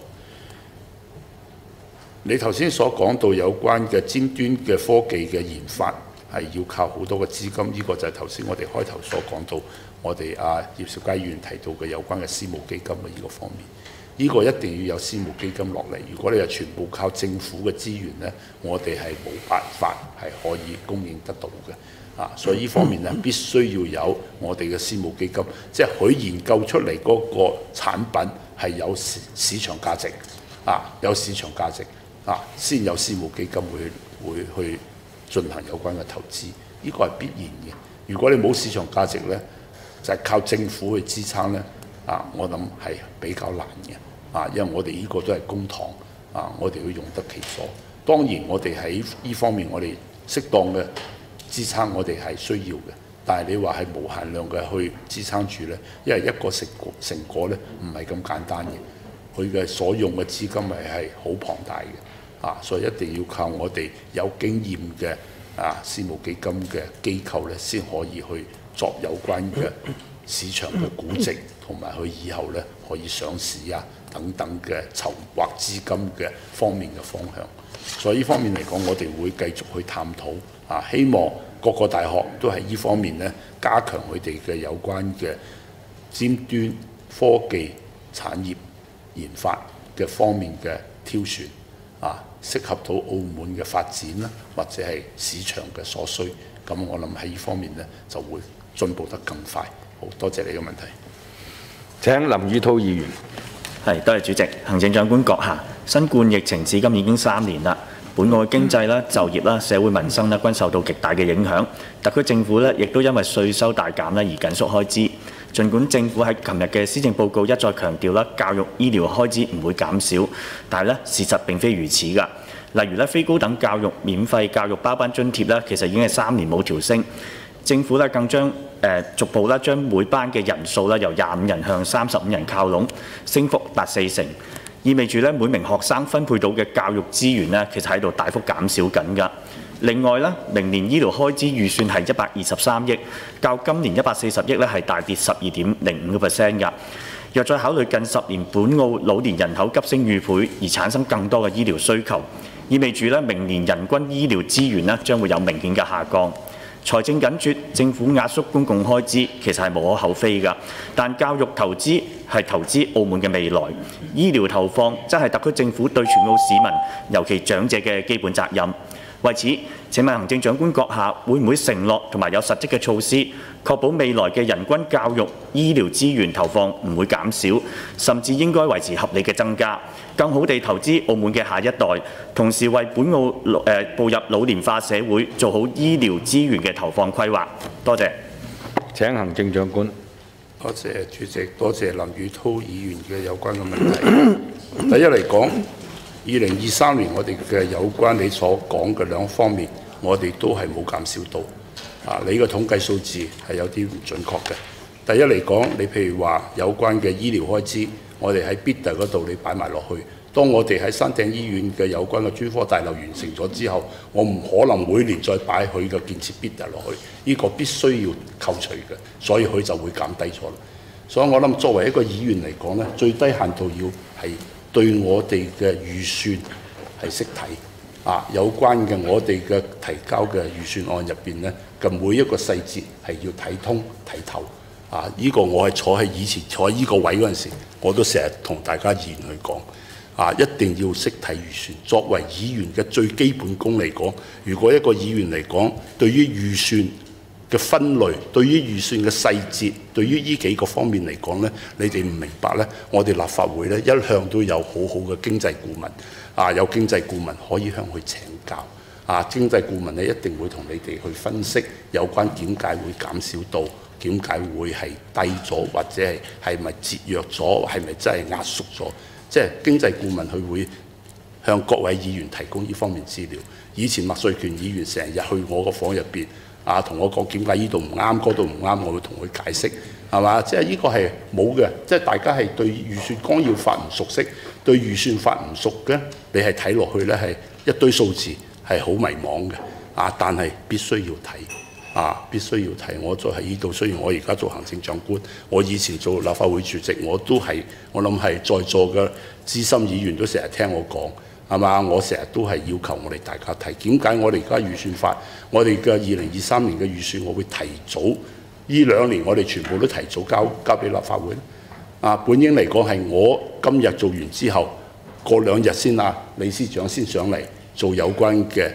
你頭先所講到有關嘅尖端嘅科技嘅研發係要靠好多嘅資金，呢個就係頭先我哋開頭所講到，我哋葉兆佳議員提到嘅有關嘅私募基金嘅呢個方面。呢個一定要有私募基金落嚟。如果你係全部靠政府嘅資源我哋係冇辦法係可以供應得到嘅。所以呢方面必須要有我哋嘅私募基金，即係佢研究出嚟嗰個產品係有市場價值，有市場價值，先有私募基金會去進行有關嘅投資。呢個係必然嘅。如果你冇市場價值就係靠政府去支撐我諗係比較難嘅。因為我哋呢個都係公帑，我哋要用得其所。當然我哋喺呢方面我哋適當嘅支撐我哋係需要嘅，但係你話係無限量嘅去支撐住因為一個成果唔係咁簡單嘅，佢嘅所用嘅資金係好龐大嘅，所以一定要靠我哋有經驗嘅私募基金嘅機構先可以去作有關嘅市場嘅估值，同埋佢以後可以上市等等嘅籌劃資金嘅方面嘅方向。所以呢方面嚟講，我哋會繼續去探討，希望各個大學都喺呢方面加強佢哋嘅有關嘅尖端科技產業研發嘅方面嘅挑選，適合到澳門嘅發展啦，或者係市場嘅所需。咁我諗喺呢方面就會進步得更快。好多謝你嘅問題。
請林宇滔議員。
多謝主席。行政長官閣下，新冠疫情至今已經3年啦，本港嘅經濟啦、就業啦、社會民生啦均受到極大嘅影響。特區政府亦都因為稅收大減而緊縮開支。儘管政府喺琴日嘅施政報告一再強調啦，教育醫療開支唔會減少，但係事實並非如此㗎。例如非高等教育免費教育包班津貼其實已經係3年冇調升。政府更將逐步將每班嘅人數由25人向35人靠攏，升幅達40%。 意味住咧每名學生分配到嘅教育資源咧，其實喺度大幅減少緊㗎。另外咧，明年醫療開支預算係123億，較今年140億咧係大跌12.05%㗎。若再考慮近10年本澳老年人口急升逾倍而產生更多嘅醫療需求，意味住咧明年人均醫療資源咧將會有明顯嘅下降。財政緊絀，政府壓縮公共開支其實係無可厚非㗎，但教育投資係投資澳門嘅未來，醫療投放則係特區政府對全澳市民，尤其長者嘅基本責任。為此，請問行政長官閣下會唔會承諾同埋有實質嘅措施，確保未來嘅人均教育醫療資源投放唔會減少，甚至應該維持合理嘅增加，更好地投資澳門嘅下一代，同時為本澳步入老年化社會做好醫療資源嘅投放規劃。多謝。
請行政長官。
多謝主席，多謝林宇滔議員嘅有關嘅問題。第一嚟講，2023年我哋嘅有關你所講嘅兩方面，我哋都係冇減少到。你個統計數字係有啲唔準確嘅。第一嚟講，你譬如話有關嘅醫療開支，我哋喺 bidder 嗰度你擺埋落去。當我哋喺山頂醫院嘅有關嘅專科大樓完成咗之後，我唔可能每年再擺佢嘅建設 bidder 落去，呢個必須要扣除嘅，所以佢就會減低咗啦。所以我諗作為一個議員嚟講咧，最低限度要係對我哋嘅預算係識睇有關嘅我哋嘅提交嘅預算案入邊咧嘅每一個細節係要睇通睇透呢個我係以前坐喺呢個位嗰陣時，我都成日同大家議員去講一定要識睇預算。作為議員嘅最基本功嚟講，如果一個議員嚟講，對於預算嘅分類，對於預算嘅細節，對於呢幾個方面嚟講咧，你哋唔明白咧，我哋立法會咧一向都有好好嘅經濟顧問有經濟顧問可以向佢請教經濟顧問咧一定會同你哋去分析有關點解會減少到，點解會係低咗，或者係咪節約咗，係咪真係壓縮咗？即係經濟顧問佢會向各位議員提供呢方面資料。以前麥瑞權議員成日去我個房入邊同我講點解呢度唔啱，嗰度唔啱，我會同佢解釋，係嘛？即係呢個係冇嘅，即係大家係對預算綱要法唔熟悉，對預算法唔熟嘅，你係睇落去咧係一堆數字係好迷茫嘅但係必須要睇必須要睇。我在喺呢度，雖然我而家做行政長官，我以前做立法會主席，我諗係在座嘅資深議員都成日聽我講。係嘛？我成日都係要求我哋大家睇點解我哋而家預算法，我哋嘅2023年嘅預算，我會提早呢2年，我哋全部都提早交俾立法會。本應嚟講係我今日做完之後，過2日先理司長先上嚟做有關嘅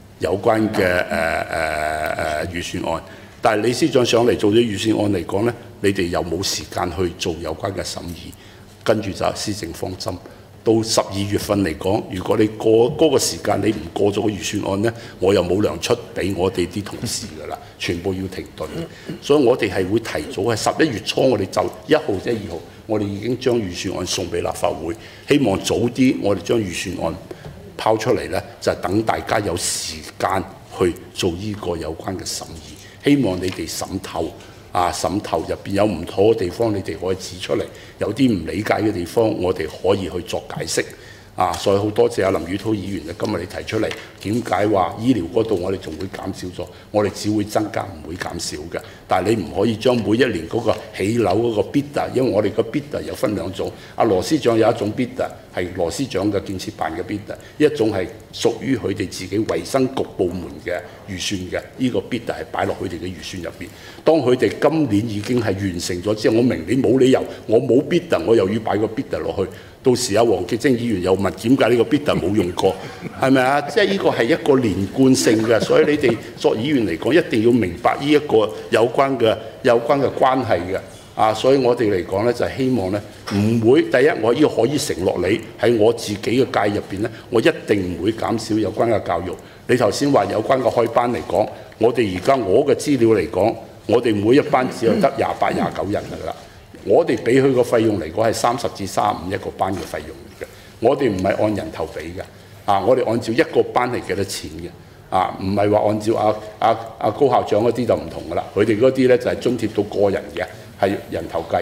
預算案。但係理司長上嚟做咗預算案嚟講咧，你哋又冇時間去做有關嘅審議，跟住就施政方針。到12月份嚟講，如果你過嗰個時間你唔過咗個預算案呢，我又冇糧出俾我哋啲同事㗎啦，全部要停頓。所以我哋係會提早喺11月初，我哋就1號或者2號，我哋已經將預算案送俾立法會，希望早啲我哋將預算案拋出嚟呢，就係等大家有時間去做呢個有關嘅審議，希望你哋審透。審透入邊有唔妥嘅地方，你哋可以指出嚟；有啲唔理解嘅地方，我哋可以去作解釋。所以好多謝林宇滔議員今日你提出嚟，點解話醫療嗰度我哋仲會減少咗？我哋只會增加，唔會減少嘅。但係你唔可以將每一年嗰個起樓嗰個 bidder， 因為我哋個 bidder 有分兩種。羅司長有一種 bidder 係羅司長嘅建設辦嘅 bidder， 一種係屬於佢哋自己衛生局部門嘅預算嘅。呢個 bidder 係擺落佢哋嘅預算入邊。當佢哋今年已經係完成咗之後，我明年冇理由我冇 bidder， 我又要擺個 bidder 落去。到時黃潔貞議員又問點解呢個 bidder 冇用過，係咪啊？即係呢個係一個連貫性嘅，所以你哋作議員嚟講一定要明白呢一個有關嘅關係嘅。所以我哋嚟講咧就係希望咧唔會第一，我呢個可以承諾你喺我自己嘅界入邊咧，我一定唔會減少有關嘅教育。你頭先話有關嘅開班嚟講，我哋而家我嘅資料嚟講，我哋每一班只有得28、29人㗎啦。我哋俾佢個費用嚟講係30至35一個班嘅費用嚟嘅，我哋唔係按人頭俾嘅，我哋按照一個班係幾多錢嘅，唔係話按照高校長嗰啲就唔同噶啦，佢哋嗰啲咧就係津貼到個人嘅，係人頭計嘅，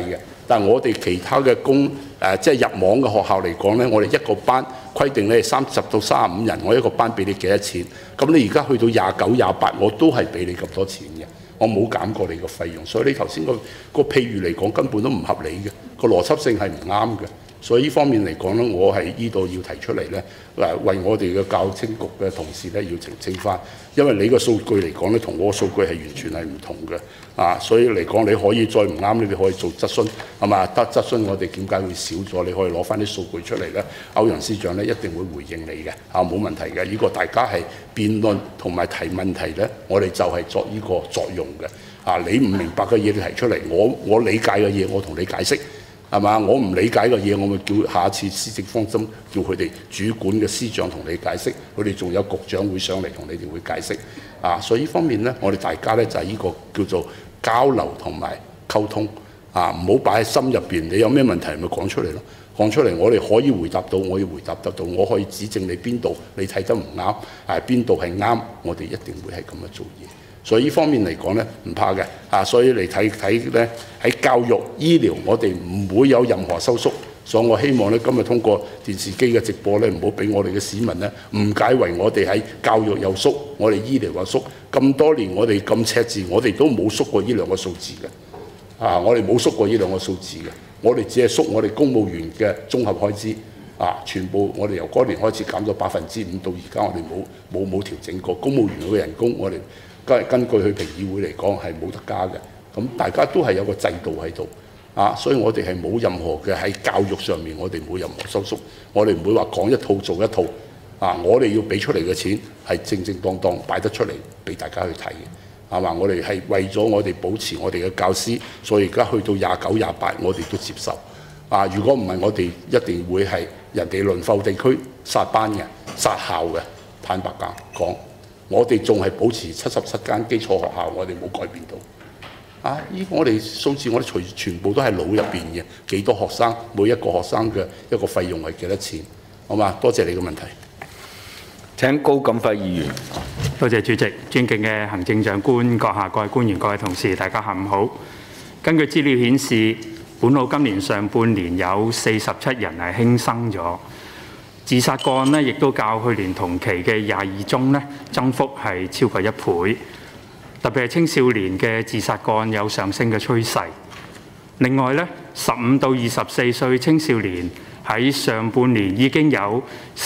但係我哋其他嘅即係入網嘅學校嚟講呢，我哋一個班規定咧30到35人，我一個班俾你幾多錢？咁你而家去到29、28，我都係俾你咁多錢嘅，我冇減過你個費用。所以你頭先個譬喻嚟講根本都唔合理嘅，個邏輯性係唔啱嘅。所以呢方面嚟講呢，我係呢度要提出嚟呢，為我哋嘅教青局嘅同事呢要澄清翻，因為你個數據嚟講呢，同我個數據係完全係唔同嘅。所以嚟講，你可以再唔啱，你可以做質詢，係嘛？得質詢我哋點解會少咗？你可以攞翻啲數據出嚟咧。歐陽司長咧一定會回應你嘅，冇問題嘅。呢個大家係辯論同埋提問題咧，我哋就係作呢個作用嘅。你唔明白嘅嘢你提出嚟，我理解嘅嘢我同你解釋，係嘛？我唔理解嘅嘢，我咪叫下一次施政方針叫佢哋主管嘅司長同你解釋，佢哋仲有局長會上嚟同你哋會解釋。所以呢方面咧，我哋大家咧就係呢個叫做交流同埋溝通，唔好擺喺心入邊。你有咩問題咪講出嚟咯，講出嚟我哋可以回答到，我要回答得到，我可以指正你邊度你睇得唔啱，邊度係啱，我哋一定會係咁樣做嘢。所以呢方面嚟講咧，唔怕嘅，所以嚟睇咧喺教育醫療，我哋唔會有任何收縮。所以我希望咧，今日通過電視機嘅直播咧，唔好俾我哋嘅市民咧誤解為我哋喺教育有縮，我哋醫療有縮。咁多年我哋咁赤字，我哋都冇縮過呢兩個數字嘅。我哋冇縮過呢兩個數字嘅，我哋只係縮我哋公務員嘅綜合開支。全部我哋由嗰年開始減咗5%，到而家我哋冇調整過公務員嘅人工，我哋根據去評議會嚟講係冇得加嘅。咁大家都係有個制度喺度。所以我哋係冇任何嘅喺教育上面，我哋冇任何收縮，我哋唔會話講一套做一套。我哋要俾出嚟嘅錢係正正當當擺得出嚟俾大家去睇嘅，係嘛？我哋係為咗我哋保持我哋嘅教師，所以而家去到29、28，我哋都接受。如果唔係，我哋一定會係人哋輪埠地區殺班嘅、殺校嘅。坦白講，我哋仲係保持77間基礎學校，我哋冇改變到。我哋數字，我哋全部都係腦入邊嘅，幾多學生，每一個學生嘅一個費用係幾多錢，好嘛？多謝你嘅問題。
請高錦輝議員。
多謝主席，尊敬嘅行政長官閣下、各位官員、各位同事，大家下午好。根據資料顯示，本澳今年上半年有47人係輕生咗，自殺個案呢亦都較去年同期嘅22宗呢增幅係超過1倍。特別係青少年嘅自殺個案有上升嘅趨勢。另外咧，15到24歲青少年喺上半年已經有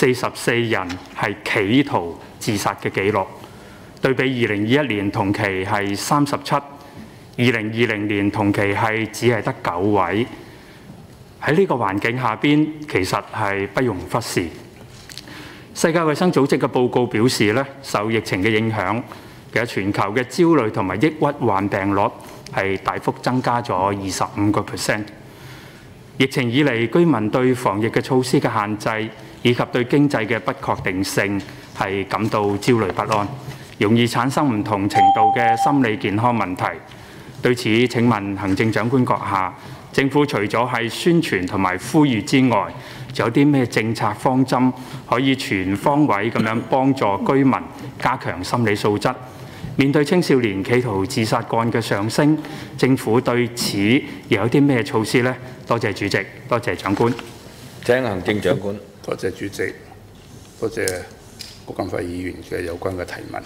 44人係企圖自殺嘅記錄，對比2021年同期係37，2020年同期係只係得9位。喺呢個環境下邊，其實係不容忽視。世界衛生組織嘅報告表示咧，受疫情嘅影響，嘅全球嘅焦慮同埋抑鬱患病率係大幅增加咗25%。疫情以嚟，居民對防疫嘅措施嘅限制以及對經濟嘅不確定性係感到焦慮不安，容易產生唔同程度嘅心理健康問題。對此，請問行政長官閣下，政府除咗係宣傳同埋呼籲之外，仲有啲咩政策方針可以全方位咁樣幫助居民加強心理素質？面對青少年企圖自殺個案嘅上升，政府對此又有啲咩措施呢？多謝主席，多謝長官。
請行政長官。
多謝主席，多謝高錦輝議員嘅有關嘅提問。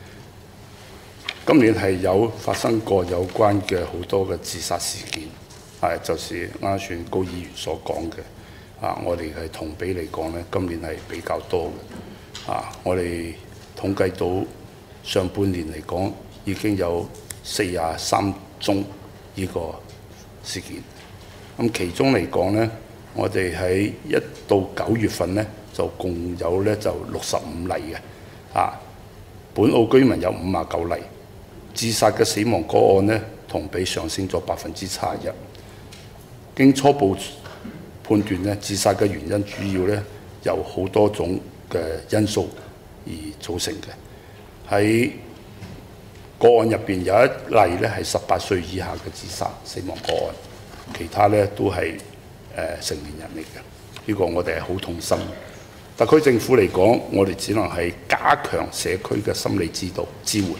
今年係有發生過有關嘅好多嘅自殺事件，就是啱先高議員所講嘅。我哋係同比嚟講咧，今年係比較多嘅。我哋統計到上半年嚟講，已經有43宗呢個事件。咁其中嚟講咧，我哋喺1到9月份咧，就共有咧就65例嘅。本澳居民有59例，自殺嘅死亡個案咧，同比上升咗71%。經初步判斷咧，自殺嘅原因主要咧有好多種嘅因素而造成嘅。喺個案入邊有一例咧係18歲以下嘅自殺死亡個案，其他咧都係成年人嚟嘅。呢個我哋係好痛心。特區政府嚟講，我哋只能係加強社區嘅心理指導支援，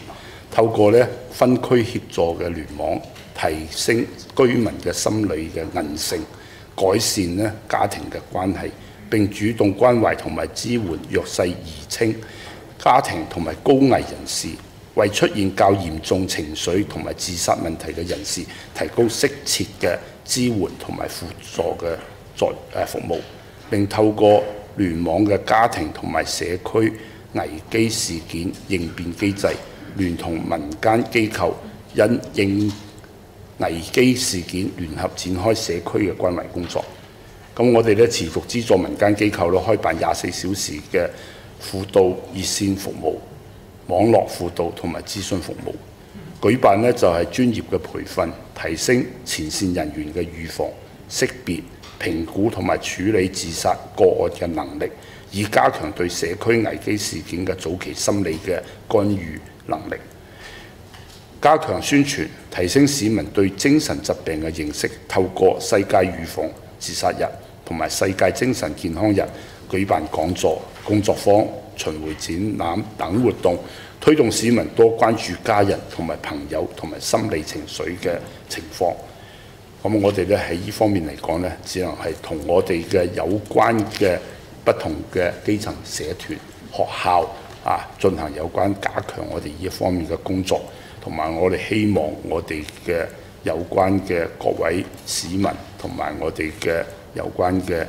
透過咧分區協助嘅聯網，提升居民嘅心理嘅韌性，改善咧家庭嘅關係，並主動關懷同埋支援弱勢兒青家庭同埋高危人士，為出現較嚴重情緒同埋自殺問題嘅人士提供適切嘅支援同埋輔助嘅服務，並透過聯網嘅家庭同埋社區危機事件應變機制，聯同民間機構因應危機事件聯合展開社區嘅關懷工作。咁我哋咧持續資助民間機構咧開辦24小時嘅輔導熱線服務、網絡輔導同埋諮詢服務，舉辦呢就係專業嘅培訓，提升前線人員嘅預防、識別、評估同埋處理自殺個案嘅能力，以加強對社區危機事件嘅早期心理嘅干預能力。加強宣傳，提升市民對精神疾病嘅認識，透過世界預防自殺日同埋世界精神健康日舉辦講座、工作坊、巡迴展覽等活動，推動市民多關注家人同埋朋友同埋心理情緒嘅情況。咁我哋咧喺呢方面嚟講咧，只能係同我哋嘅有關嘅不同嘅基層社團、學校進行有關加強我哋呢一方面嘅工作，同埋我哋希望我哋嘅有關嘅各位市民同埋我哋嘅有關嘅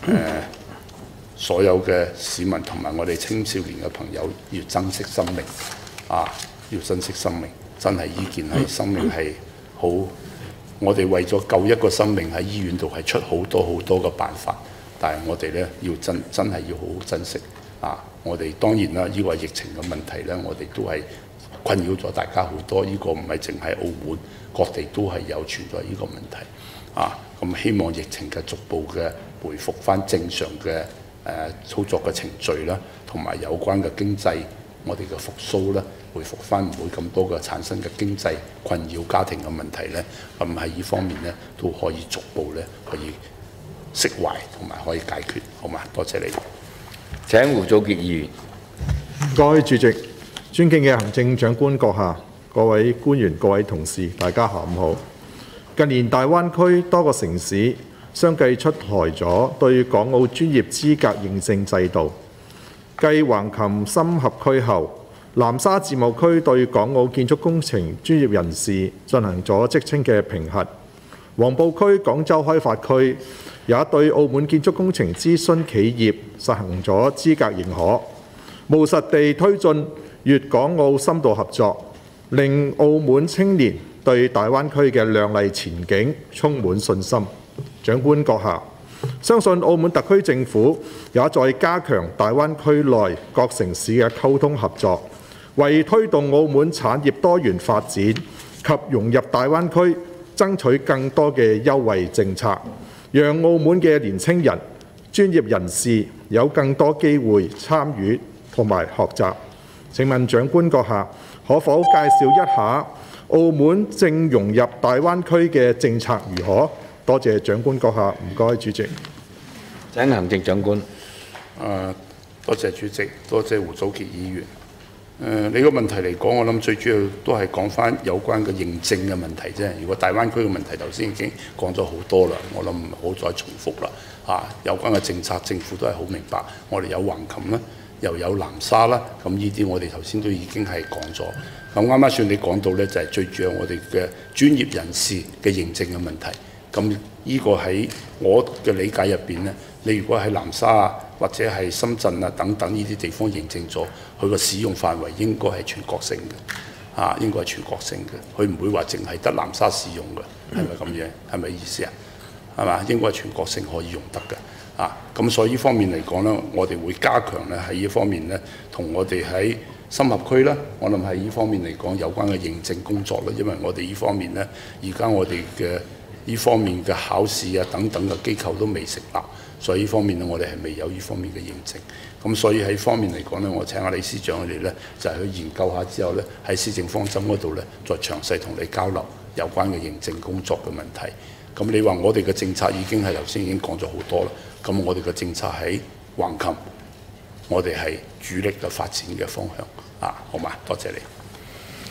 所有嘅市民同埋我哋青少年嘅朋友要珍惜生命要珍惜生命，真係呢件係生命係好。我哋為咗救一個生命喺醫院度係出好多嘅辦法，但係我哋咧要真係要好好珍惜我哋當然啦，呢個疫情嘅問題咧，我哋都係困擾咗大家好多。呢個唔係淨係澳門，各地都係有存在呢個問題咁希望疫情嘅逐步嘅回復翻正常嘅操作嘅程序啦，同埋有關嘅經濟我哋嘅復甦啦，回復翻唔會咁多嘅產生嘅經濟困擾家庭嘅問題咧，咁喺呢方面咧都可以逐步咧可以釋懷同埋可以解決，好嘛？多謝你。
請胡祖傑議員。
唔該，主席，尊敬嘅行政長官閣下、各位官員、各位同事，大家下午好。近年大灣區多個城市相繼出台咗對港澳專業資格認證制度。繼橫琴深合區後，南沙自貿區對港澳建築工程專業人士進行咗職稱嘅評核。黃埔區廣州開發區也對澳門建築工程諮詢企業實行咗資格認可，務實地推進粵港澳深度合作，令澳門青年對大灣區嘅亮麗前景充滿信心。長官閣下，相信澳門特區政府也在加強大灣區內各城市嘅溝通合作，為推動澳門產業多元發展及融入大灣區爭取更多嘅優惠政策，讓澳門嘅年輕人、專業人士有更多機會參與同埋學習。請問長官閣下，可否介紹一下澳門正融入大灣區嘅政策如何？多謝長官閣下，唔該主席。
請行政長官。
多謝主席，多謝胡祖傑議員。你個問題嚟講，我諗最主要都係講翻有關嘅認證嘅問題啫。如果大灣區嘅問題頭先已經講咗好多啦，我諗唔好再重複啦。有關嘅政策，政府都係好明白。我哋有橫琴啦，又有南沙啦，咁呢啲我哋頭先都已經係講咗。咁啱啱算你講到呢，就係最主要我哋嘅專業人士嘅認證嘅問題。咁呢個喺我嘅理解入邊呢，你如果喺南沙或者係深圳等等呢啲地方認證咗，佢個使用範圍應該係全國性嘅，應該係全國性嘅，佢唔會話淨係得南沙使用嘅，係咪咁樣？係咪意思啊？係嘛？應該係全國性可以用得嘅，咁所以呢方面嚟講呢，我哋會加強咧喺呢方面呢，同我哋喺深合區啦，我諗喺呢方面嚟講有關嘅認證工作啦，因為我哋呢方面呢，而家我哋嘅呢方面嘅考試等等嘅機構都未成立，所以呢方面呢，我哋係未有呢方面嘅認證。咁所以喺方面嚟講呢，我請阿李司長佢哋呢，就係去研究下之後呢，喺施政方針嗰度呢，再詳細同你交流有關嘅認證工作嘅問題。咁你話我哋嘅政策已經係頭先已經講咗好多啦。咁我哋嘅政策喺橫琴，我哋係主力嘅發展嘅方向。好嘛？多謝你。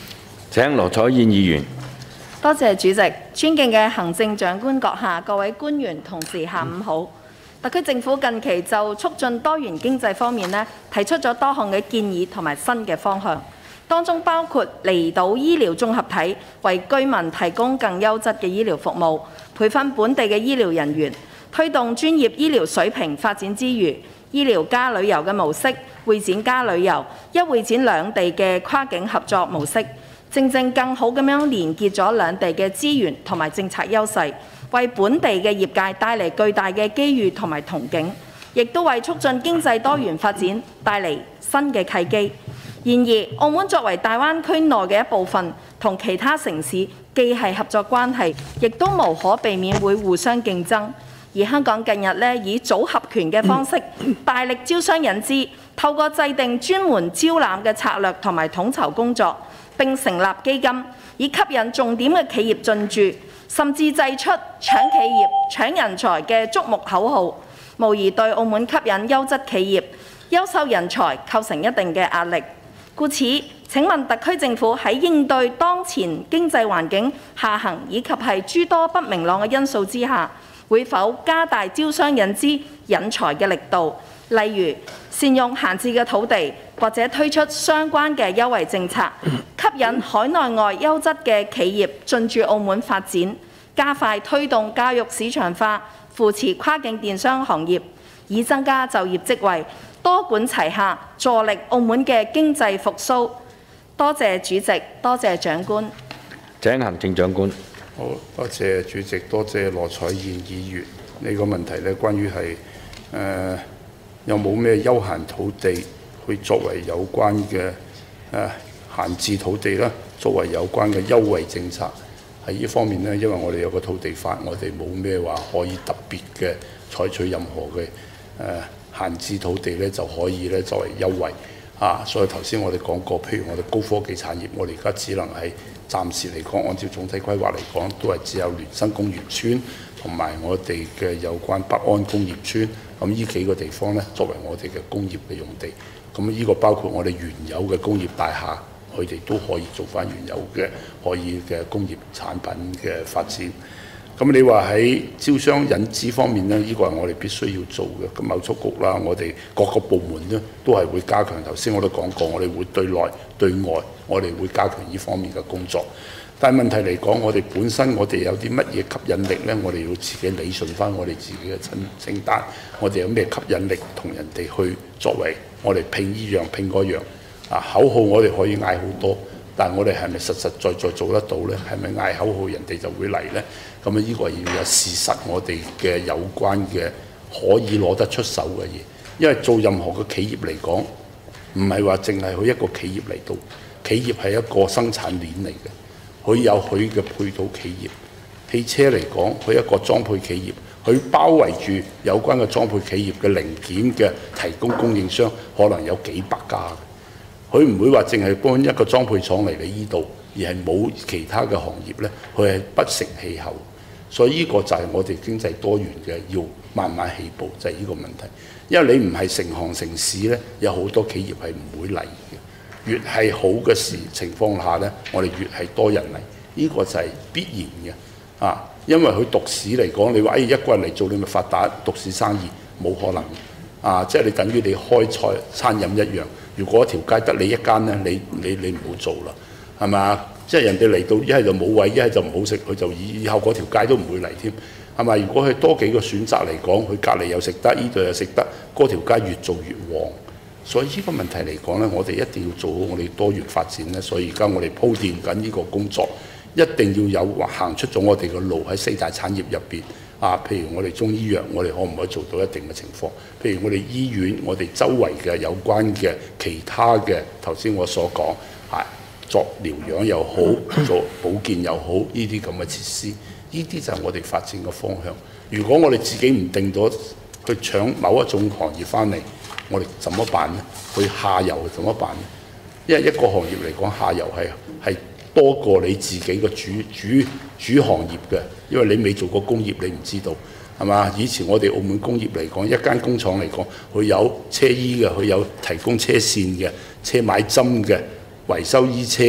請羅彩燕議員。
多謝主席，尊敬嘅行政長官閣下、各位官員同事，下午好。特區政府近期就促進多元經濟方面提出咗多項嘅建議同埋新嘅方向，當中包括離島醫療綜合體，為居民提供更優質嘅醫療服務，培訓本地嘅醫療人員，推動專業醫療水平發展之餘，醫療加旅遊嘅模式、會展加旅遊、一會展兩地嘅跨境合作模式，正更好咁樣連結咗兩地嘅資源同埋政策優勢，為本地嘅業界帶嚟巨大嘅機遇同埋憧憬，亦都為促進經濟多元發展帶嚟新嘅契機。然而，澳門作為大灣區內嘅一部分，同其他城市既係合作關係，亦都無可避免會互相競爭。而香港近日以組合拳嘅方式，大力招商引資，透過制定專門招攬嘅策略同埋統籌工作，並成立基金，以吸引重點嘅企業進駐，甚至製出搶企業、搶人才嘅矚目口號，無疑對澳門吸引優質企業、優秀人才構成一定嘅壓力。故此，請問特區政府喺應對當前經濟環境下行以及係諸多不明朗嘅因素之下，會否加大招商引資引才嘅力度，例如善用閒置嘅土地，或者推出相關嘅優惠政策，吸引海內外優質嘅企業進駐澳門發展，加快推動教育市場化，扶持跨境電商行業，以增加就業職位，多管齊下，助力澳門嘅經濟復甦。多謝主席，多謝長官。
請行政長官。
好，多謝主席，多謝羅彩燕議員。呢個問題咧，關於係有冇咩休閒土地去作為有關嘅閒置土地啦，作為有關嘅優惠政策。喺呢方面呢，因為我哋有個土地法，我哋冇咩話可以特別嘅採取任何嘅閒置土地咧，就可以咧作為優惠所以頭先我哋講過，譬如我哋高科技產業，我哋而家只能係暫時嚟講，按照總體規劃嚟講，都係只有聯生工業村同埋我哋嘅有關北安工業村，咁呢幾個地方咧，作為我哋嘅工業嘅用地，咁呢個包括我哋原有嘅工業大廈，佢哋都可以做翻原有嘅可以嘅工業產品嘅發展。咁你話喺招商引資方面呢，呢個係我哋必須要做嘅。咁貿促局啦，我哋各個部門呢都係會加強。頭先我都講過，我哋會對內對外，我哋會加強呢方面嘅工作。但係問題嚟講，我哋本身我哋有啲乜嘢吸引力呢？我哋要自己理順翻我哋自己嘅清單。我哋有咩吸引力同人哋去作為我哋拼依樣拼嗰樣口號我哋可以嗌好多。但係我哋係咪實實在在做得到呢？係咪嗌口號人哋就會嚟呢？咁呢個要有事實，我哋嘅有關嘅可以攞得出手嘅嘢。因為做任何嘅企業嚟講，唔係話淨係佢一個企業嚟到，企業係一個生產鏈嚟嘅，佢有佢嘅配套企業。汽車嚟講，佢一個裝配企業，佢包圍住有關嘅裝配企業嘅零件嘅提供供應商，可能有幾百家。佢唔會話淨係幫一個裝配廠嚟你呢度，而係冇其他嘅行業呢，佢係不成氣候。所以呢個就係我哋經濟多元嘅要慢慢起步，就係呢個問題。因為你唔係成行成市呢，有好多企業係唔會嚟嘅。越係好嘅情況下呢，我哋越係多人嚟，呢個就係必然嘅。因為佢獨市嚟講，你話一個人嚟做你咪發達，獨市生意冇可能。即係你等於你開餐飲一樣。如果條街得你一間呢，你唔好做啦，係咪？即係人哋嚟到一係就冇位，一係就唔好食，佢就以後嗰條街都唔會嚟添，係咪？如果佢多幾個選擇嚟講，佢隔離又食得，呢度又食得，嗰條街越做越旺。所以呢個問題嚟講呢，我哋一定要做好我哋多元發展呢。所以而家我哋鋪墊緊呢個工作，一定要有行出咗我哋嘅路喺四大產業入邊。譬如我哋中醫藥，我哋可唔可以做到一定嘅情況？譬如我哋醫院，我哋周圍嘅有關嘅其他嘅，頭先我所講作療養又好，做保健又好，呢啲咁嘅設施，呢啲就係我哋發展嘅方向。如果我哋自己唔定咗去搶某一種行業翻嚟，我哋怎麼辦呢？去下游怎麼辦呢？因為一個行業嚟講，下游係多過你自己嘅主行業嘅，因為你未做過工業，你唔知道係嘛？以前我哋澳門工業嚟講，一間工廠嚟講，佢有車衣嘅，佢有提供車線嘅、車買針嘅、維修衣車嘅、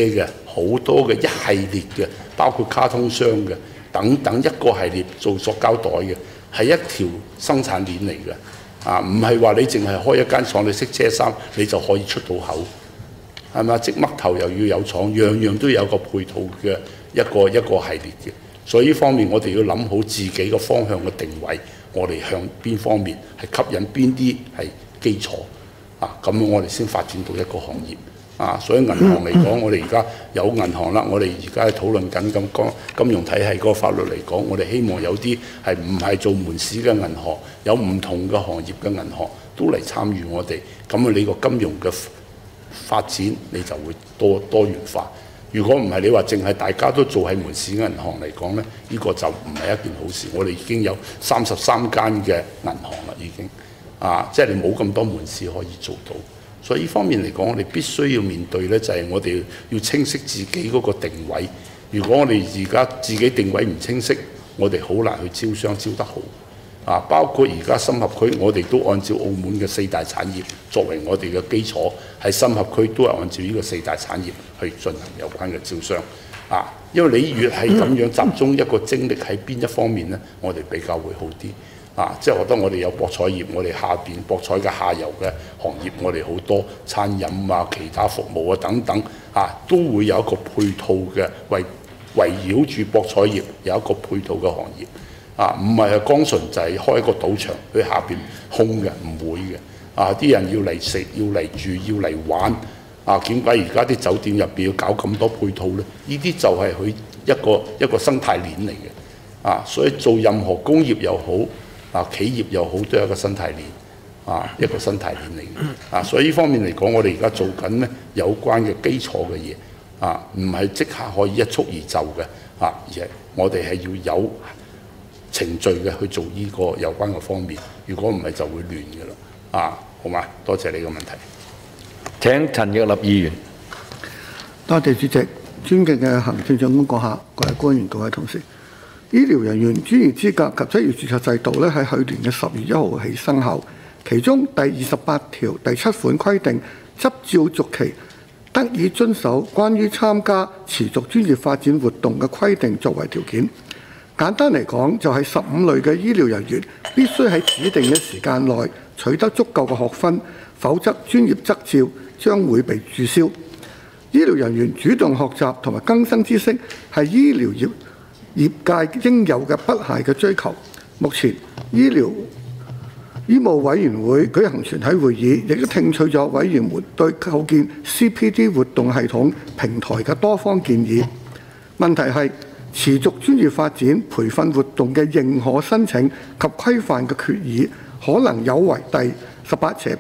好多嘅一系列嘅，包括卡通箱嘅等等一個系列做塑膠袋嘅，係一條生產鏈嚟嘅。唔係話你淨係開一間廠，你識車衫你就可以出到口，係咪？織嘜頭又要有廠，樣樣都有個配套嘅一個系列嘅。所以呢方面我哋要諗好自己個方向嘅定位，我哋向邊方面係吸引邊啲係基礎咁我哋先發展到一個行業。所以銀行嚟講，我哋而家有銀行啦，我哋而家係討論緊金融體系嗰個法律嚟講，我哋希望有啲係唔係做門市嘅銀行，有唔同嘅行業嘅銀行都嚟參與我哋，咁你個金融嘅發展你就會多元化。如果唔係你話淨係大家都做喺門市嘅銀行嚟講呢，呢個就唔係一件好事。我哋已經有33間嘅銀行啦，已經即係你冇咁多門市可以做到。所以呢方面嚟講，我哋必須要面對呢，就係我哋要清晰自己嗰個定位。如果我哋而家自己定位唔清晰，我哋好難去招商招得好。包括而家深合區，我哋都按照澳門嘅4大產業作為我哋嘅基礎，喺深合區都係按照呢個4大產業去進行有關嘅招商。因為你越係咁樣集中一個精力喺邊一方面呢，我哋比較會好啲。即係我覺得我哋有博彩業，我哋下邊博彩嘅下游嘅行業，我哋好多餐飲其他服務等等都會有一個配套嘅圍繞住博彩業有一個配套嘅行業。唔係光純就係開一個賭場，佢下邊空嘅，唔會嘅。啲人要嚟食，要嚟住，要嚟玩。點解而家啲酒店入邊要搞咁多配套呢？呢啲就係佢一個生態鏈嚟嘅。所以做任何工業又好，企業又好，都有一個生態鏈。一個生態鏈嚟嘅。所以呢方面嚟講，我哋而家做緊呢有關嘅基礎嘅嘢。唔係即刻可以一蹴而就嘅。而係我哋係要有程序嘅去做呢個有關嘅方面，如果唔係就會亂嘅啦。好嘛？多謝你嘅問題。
請陳奕立議員。
多謝主席，尊敬嘅行政長官閣下、各位官員、各位同事。醫療人員專業資格及執業註冊制度咧，喺去年嘅10月1號起生效，其中第28條第7款規定，執照續期得以遵守關於參加持續專業發展活動嘅規定作為條件。簡單嚟講，就係15類嘅醫療人員必須喺指定嘅時間內取得足夠嘅學分，否則專業執照將會被註銷。醫療人員主動學習同埋更新知識係醫療業界應有嘅不懈嘅追求。目前醫務委員會舉行全體會議，亦都聽取咗委員們對構建 CPD 活動系統平台嘅多方建議。問題係持續專業發展培訓活動嘅認可申請及規範嘅決議，可能有違第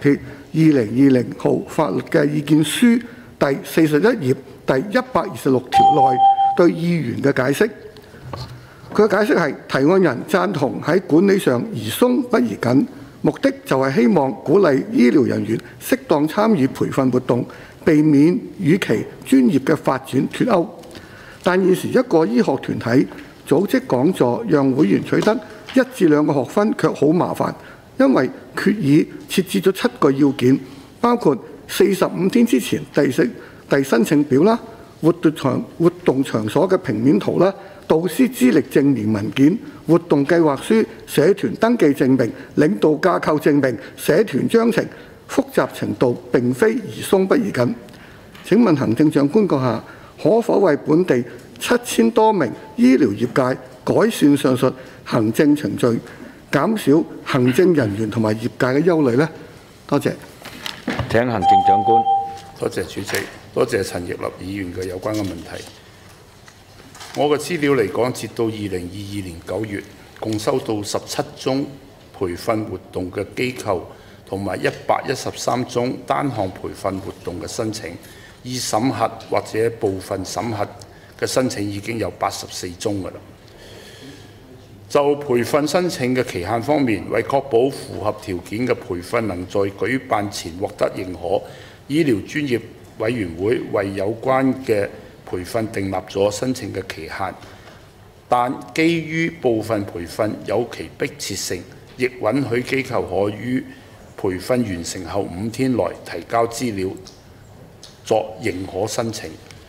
18/2020號法律嘅意見書第41頁第126條內對議員嘅解釋。佢嘅解釋係提案人贊同喺管理上宜鬆不宜緊，目的就係希望鼓勵醫療人員適當參與培訓活動，避免與其專業嘅發展脫鈎。但現時一個醫學團體組織講座，讓會員取得1至2個學分，卻好麻煩，因為決議設置咗7個要件，包括45天之前遞申請表啦、活動場所嘅平面圖啦、導師資歷證明文件、活動計劃書、社團登記證明、領導架構證明、社團章程，複雜程度並非宜鬆不宜緊。請問行政長官閣下，可否為本地7000多名醫療業界改善上述行政程序，減少行政人員同埋業界嘅憂慮呢？多謝。
請行政長官。
多謝主席，多謝陳奕立議員嘅有關嘅問題。我嘅資料嚟講，截到2022年9月，共收到17宗培訓活動嘅機構同埋113宗單項培訓活動嘅申請，已審核或者部分審核嘅申請已經有84宗㗎啦。就培訓申請嘅期限方面，為確保符合條件嘅培訓能在舉辦前獲得認可，醫療專業委員會為有關嘅培訓訂立咗申請嘅期限，但基於部分培訓有其迫切性，亦允許機構可於培訓完成後5天內提交資料作認可申請。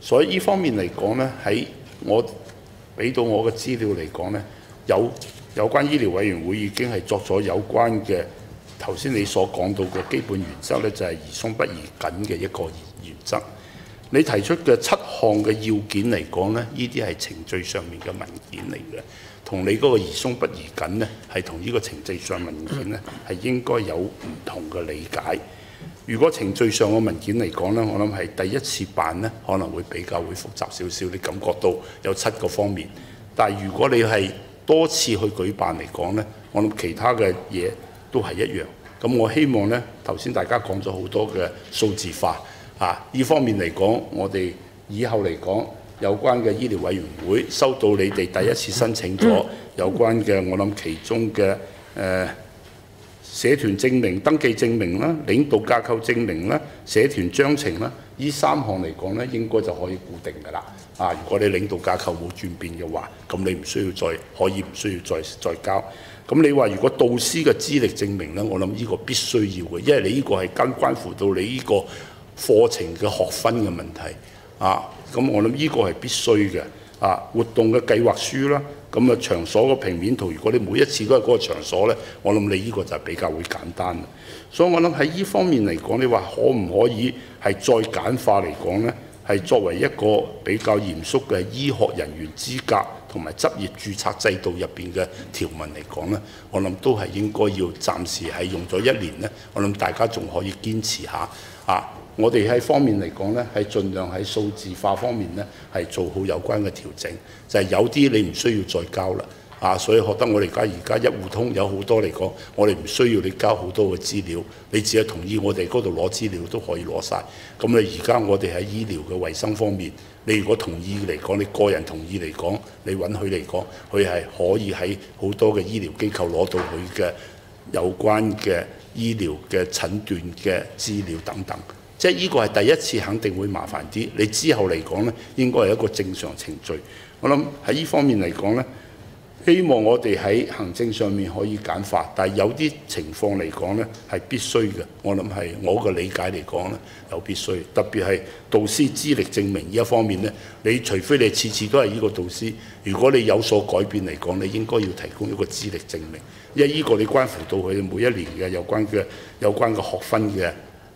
所以呢方面嚟講呢，喺我俾到我嘅資料嚟講呢，有關醫療委員會已經係作咗有關嘅頭先你所講到嘅基本原則呢，就係宜鬆不宜緊嘅一個原則。你提出嘅7項嘅要件嚟講呢，呢啲係程序上面嘅文件嚟嘅，同你嗰個宜鬆不宜緊呢，係同呢個程序上文件呢，係應該有唔同嘅理解。如果程序上嘅文件嚟講呢，我諗係第一次辦呢，可能會比較會複雜少少，你感覺到有7個方面。但係如果你係多次去舉辦嚟講呢，我諗其他嘅嘢都係一樣。咁我希望呢，頭先大家講咗好多嘅數字化呢方面嚟講，我哋以後嚟講有關嘅醫療委員會收到你哋第一次申請咗有關嘅，我諗其中嘅社團證明、登記證明啦、領導架構證明啦、社團章程啦，呢3項嚟講呢，應該就可以固定㗎啦。如果你領導架構冇轉變嘅話，咁你唔需要唔需要再交。咁你話如果導師嘅資歷證明呢，我諗呢個必須要嘅，因為你呢個係關乎到你呢個課程嘅學分嘅問題咁我諗呢個係必須嘅。活動嘅計劃書啦，咁場所嘅平面圖，如果你每一次都係嗰個場所呢，我諗你呢個就比較會簡單。所以我諗喺呢方面嚟講，你話可唔可以係再簡化嚟講呢？係作為一個比較嚴肅嘅醫學人員資格同埋執業註冊制度入邊嘅條文嚟講呢，我諗都係應該要暫時係用咗1年呢，我諗大家仲可以堅持下我哋喺方面嚟講呢，係盡量喺數字化方面呢，係做好有關嘅調整，就係有啲你唔需要再交啦所以覺得我哋而家一戶通有好多嚟講，我哋唔需要你交好多嘅資料，你只係同意我哋嗰度攞資料都可以攞晒。咁你而家我哋喺醫療嘅衞生方面，你如果同意嚟講，你個人同意嚟講，你允許嚟講，佢係可以喺好多嘅醫療機構攞到佢嘅有關嘅醫療嘅診斷嘅資料等等。即係呢個係第一次，肯定會麻煩啲。你之後嚟講呢，應該係一個正常程序。我諗喺呢方面嚟講呢，希望我哋喺行政上面可以簡化，但係有啲情況嚟講呢係必須嘅。我諗係我嘅理解嚟講呢，有必須，特別係導師資歷證明呢一方面呢，你除非你次次都係呢個導師，如果你有所改變嚟講，你應該要提供一個資歷證明，因為呢個你關乎到佢每一年嘅有關嘅學分嘅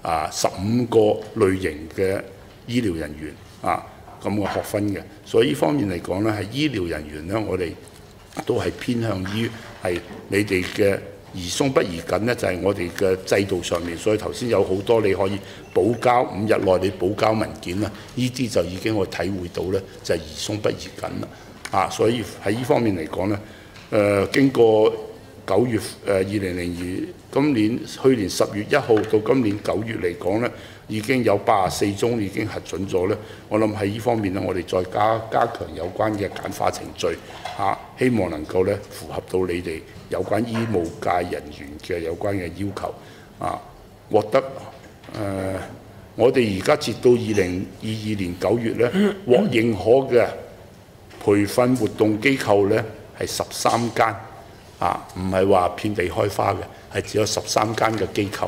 15個類型嘅醫療人員咁嘅學分嘅，所以呢方面嚟講呢，係醫療人員呢，我哋都係偏向於係你哋嘅宜鬆不宜緊呢，就係我哋嘅制度上面。所以頭先有好多你可以補交5日內你補交文件啦，呢啲就已經我體會到呢，就係宜鬆不宜緊啦。所以喺呢方面嚟講呢，經過9月2002去年10月1號到今年9月嚟講呢，已經有84宗已經核准咗呢。我諗喺呢方面呢，我哋再加強有關嘅簡化程序希望能夠呢符合到你哋有關醫務界人員嘅有關嘅要求獲得我哋而家截到2022年9月呢，獲認可嘅培訓活動機構呢係13間。唔係話遍地開花嘅，係只有13間嘅機構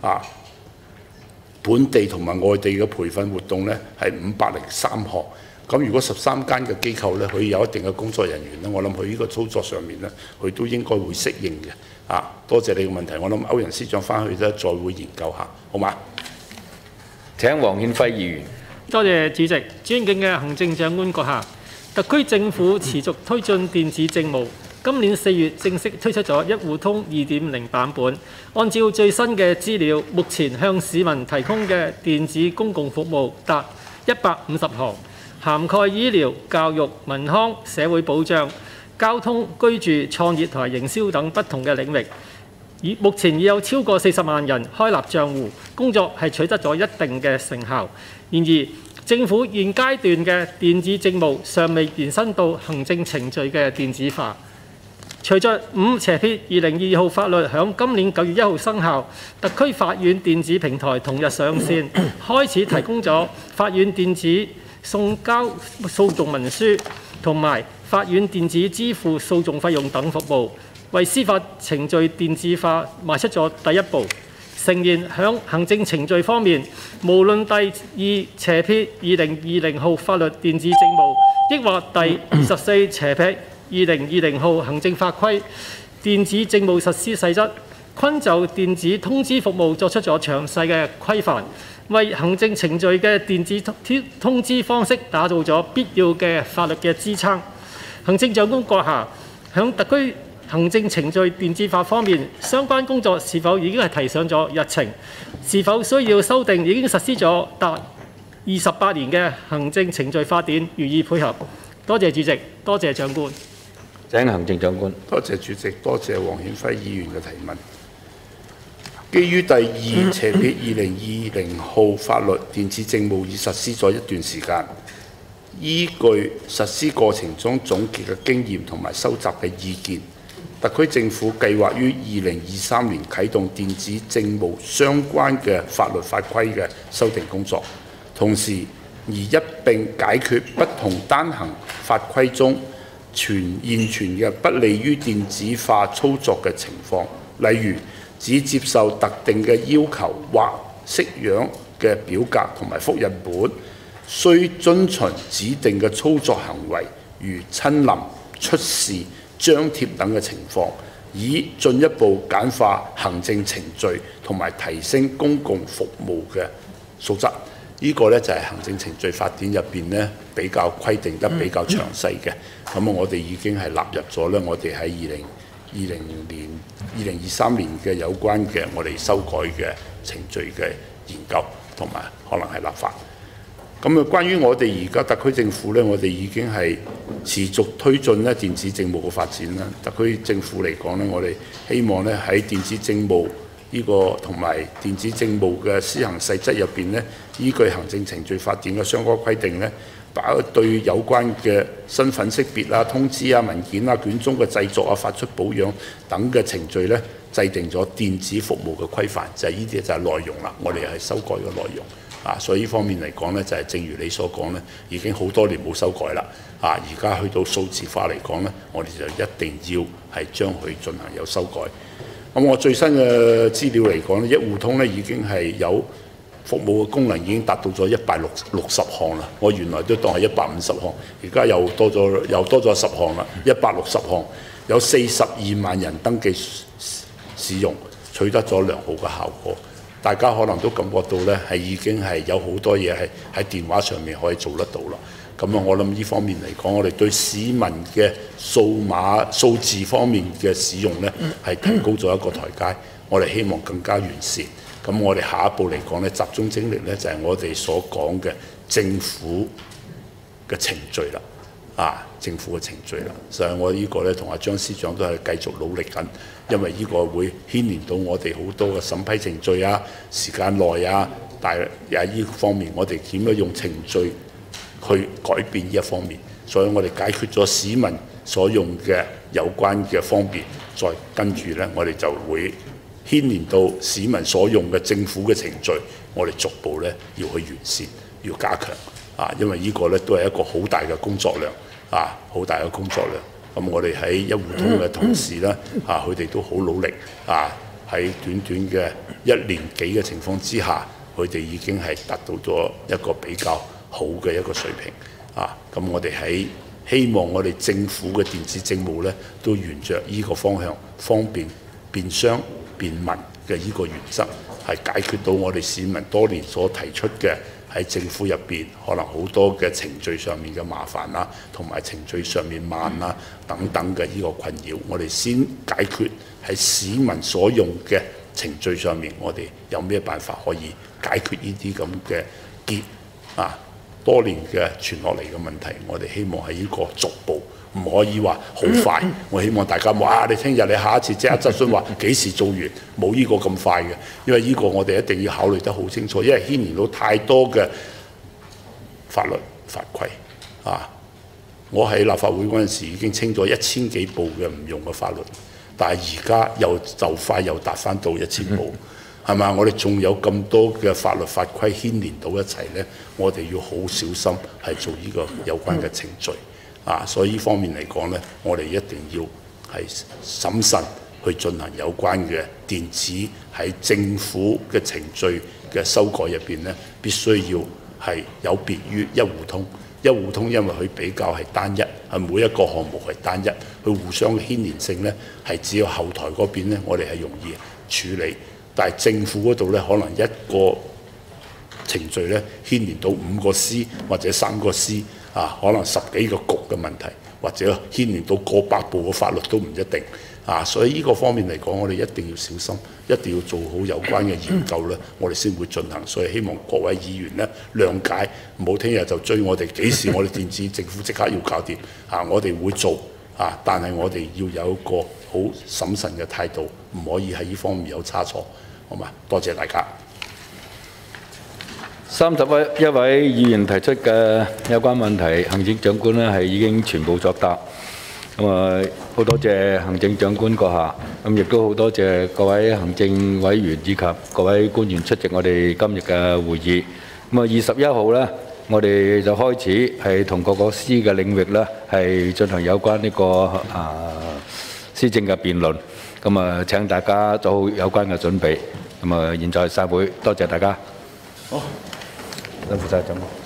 本地同埋外地嘅培訓活動呢係503項。咁如果13間嘅機構呢，佢有一定嘅工作人員呢，我諗佢呢個操作上面呢，佢都應該會適應嘅。多謝你嘅問題，我諗歐陽司長翻去呢，再會研究下，好嗎？
請黃憲輝議員。
多謝主席，尊敬嘅行政長官閣下，特區政府持續推進電子政務。今年4月正式推出咗一戶通 2.0 版本，按照最新嘅資料，目前向市民提供嘅電子公共服務達150項，涵蓋醫療、教育、民康、社會保障、交通、居住、創業同埋營銷等不同嘅領域。目前已有超過40萬人開立帳戶，工作係取得咗一定嘅成效。然而，政府現階段嘅電子政務尚未延伸到行政程序嘅電子化。隨着5/2022號法律響今年9月1號生效，特區法院電子平台同日上線，開始提供咗法院電子送交訴訟文書同埋法院電子支付訴訟費用等服務，為司法程序電子化邁出咗第一步。 誠然，響行政程序方面，無論第2/2020號法律電子政務，抑或第24/2020號行政法規電子政務實施細則，均就電子通知服務作出咗詳細嘅規範，為行政程序嘅電子通知方式打造咗必要嘅法律嘅支撐。行政長官閣下，響特區行政程序電子化方面，相關工作是否已經係提上咗日程？是否需要修訂已經實施咗達28年嘅行政程序法典，予以配合？多謝主席，多謝長官。
請行政長官。
多謝主席，多謝黃顯輝議員嘅提問。基於第2/2020號法律電子政務已實施咗一段時間，依據實施過程中總結嘅經驗同埋收集嘅意見，特區政府計劃於2023年啟動電子政務相關嘅法律法規嘅修訂工作，同時一並解決不同單行法規中現存嘅不利於電子化操作嘅情況，例如只接受特定嘅要求或式樣嘅表格同埋複印本，須遵循指定嘅操作行為，如親臨、出示、張貼等嘅情況，以進一步簡化行政程序同埋提升公共服務嘅素質。呢個呢，就係行政程序法典入邊呢比較規定得比較詳細嘅。咁我哋已經係納入咗呢，我哋喺2023年嘅有關嘅我哋修改嘅程序嘅研究同埋可能係立法。咁關於我哋而家特區政府呢，我哋已經係持續推進呢電子政務嘅發展啦。特區政府嚟講呢，我哋希望呢喺電子政務呢個同埋電子政務嘅施行細則入邊呢，依據行政程序法典嘅相關規定呢，包括對有關嘅身份識別啊、通知啊、文件啊、卷宗嘅製作啊、發出保養等嘅程序呢，制定咗電子服務嘅規範，就係呢啲就係內容啦。我哋係修改嘅內容啊，所以呢方面嚟講呢，就係正如你所講呢，已經好多年冇修改啦。啊，而家去到數字化嚟講呢，我哋就一定要係將佢進行有修改。咁我最新嘅資料嚟講呢，一戶通呢已經係有服務嘅功能已經達到咗160項啦。我原來都當係150項，而家又多咗10項啦，160項，有42萬人登記使用，取得咗良好嘅效果。大家可能都感覺到呢，係已經係有好多嘢係喺電話上面可以做得到啦。咁啊，我諗呢方面嚟講，我哋對市民嘅數字方面嘅使用呢，係提高咗一個台階。我哋希望更加完善。咁我哋下一步嚟講呢，集中精力呢，就係我哋所講嘅政府嘅程序啦。政府嘅程序啦。所以我呢個呢，同阿張司長都係繼續努力緊，因為呢個會牽連到我哋好多嘅審批程序啊、時間內啊，但係呢方面我哋點樣用程序去改變呢一方面，所以我哋解決咗市民所用嘅有關嘅方便，再跟住呢，我哋就會牽連到市民所用嘅政府嘅程序，我哋逐步呢要去完善，要加強因為呢個呢都係一個好大嘅工作量好大嘅工作量。咁我哋喺一戶通嘅同事呢，佢哋都好努力喺短短嘅1年幾嘅情況之下，佢哋已經係達到咗一個比較好嘅一個水平咁我哋喺希望我哋政府嘅電子政務呢，都沿着呢個方向，方便、便商、便民嘅呢個原則，係解決到我哋市民多年所提出嘅喺政府入邊可能好多嘅程序上面嘅麻煩啦，同埋程序上面慢啦等等嘅呢個困擾，我哋先解決喺市民所用嘅程序上面，我哋有咩辦法可以解決呢啲咁嘅多年嘅傳落嚟嘅問題，我哋希望係呢個逐步，唔可以話好快。我希望大家話你聽日你下一次即刻質詢話幾時做完，冇呢個咁快嘅，因為呢個我哋一定要考慮得好清楚，因為牽連到太多嘅法律法規我喺立法會嗰陣時已經清咗1000幾部嘅唔用嘅法律，但係而家就快又達翻到1000部。係嘛？我哋仲有咁多嘅法律法規牽連到一齊呢，我哋要好小心係做呢個有關嘅程序所以呢方面嚟講呢，我哋一定要係審慎去進行有關嘅電子喺政府嘅程序嘅修改入邊呢，必須要係有別於一戶通。一戶通因為佢比較係單一，係每一個項目係單一，佢互相牽連性呢係只有後台嗰邊呢，我哋係容易處理，但係政府嗰度呢，可能一個程序呢牽連到5個司或者3個司啊，可能10幾個局嘅問題，或者牽連到過百部嘅法律都唔一定啊，所以呢個方面嚟講，我哋一定要小心，一定要做好有關嘅研究呢，我哋先會進行。所以希望各位議員呢諒解，唔好聽日就追我哋幾時我哋電子政府即刻要搞掂啊！我哋會做啊，但係我哋要有一個好審慎嘅態度，唔可以喺呢方面有差錯，好嘛？多謝大家。
31位議員提出嘅有關問題，行政長官呢係已經全部作答。咁啊，好多謝行政長官閣下，咁亦都好多謝各位行政委員以及各位官員出席我哋今日嘅會議。咁啊，21號呢，我哋就開始係同各個司嘅領域呢係進行有關呢個施政嘅辯論。咁啊，請大家做好有關嘅準備。咁啊，現在散會，多謝大家。好，辛苦晒長官。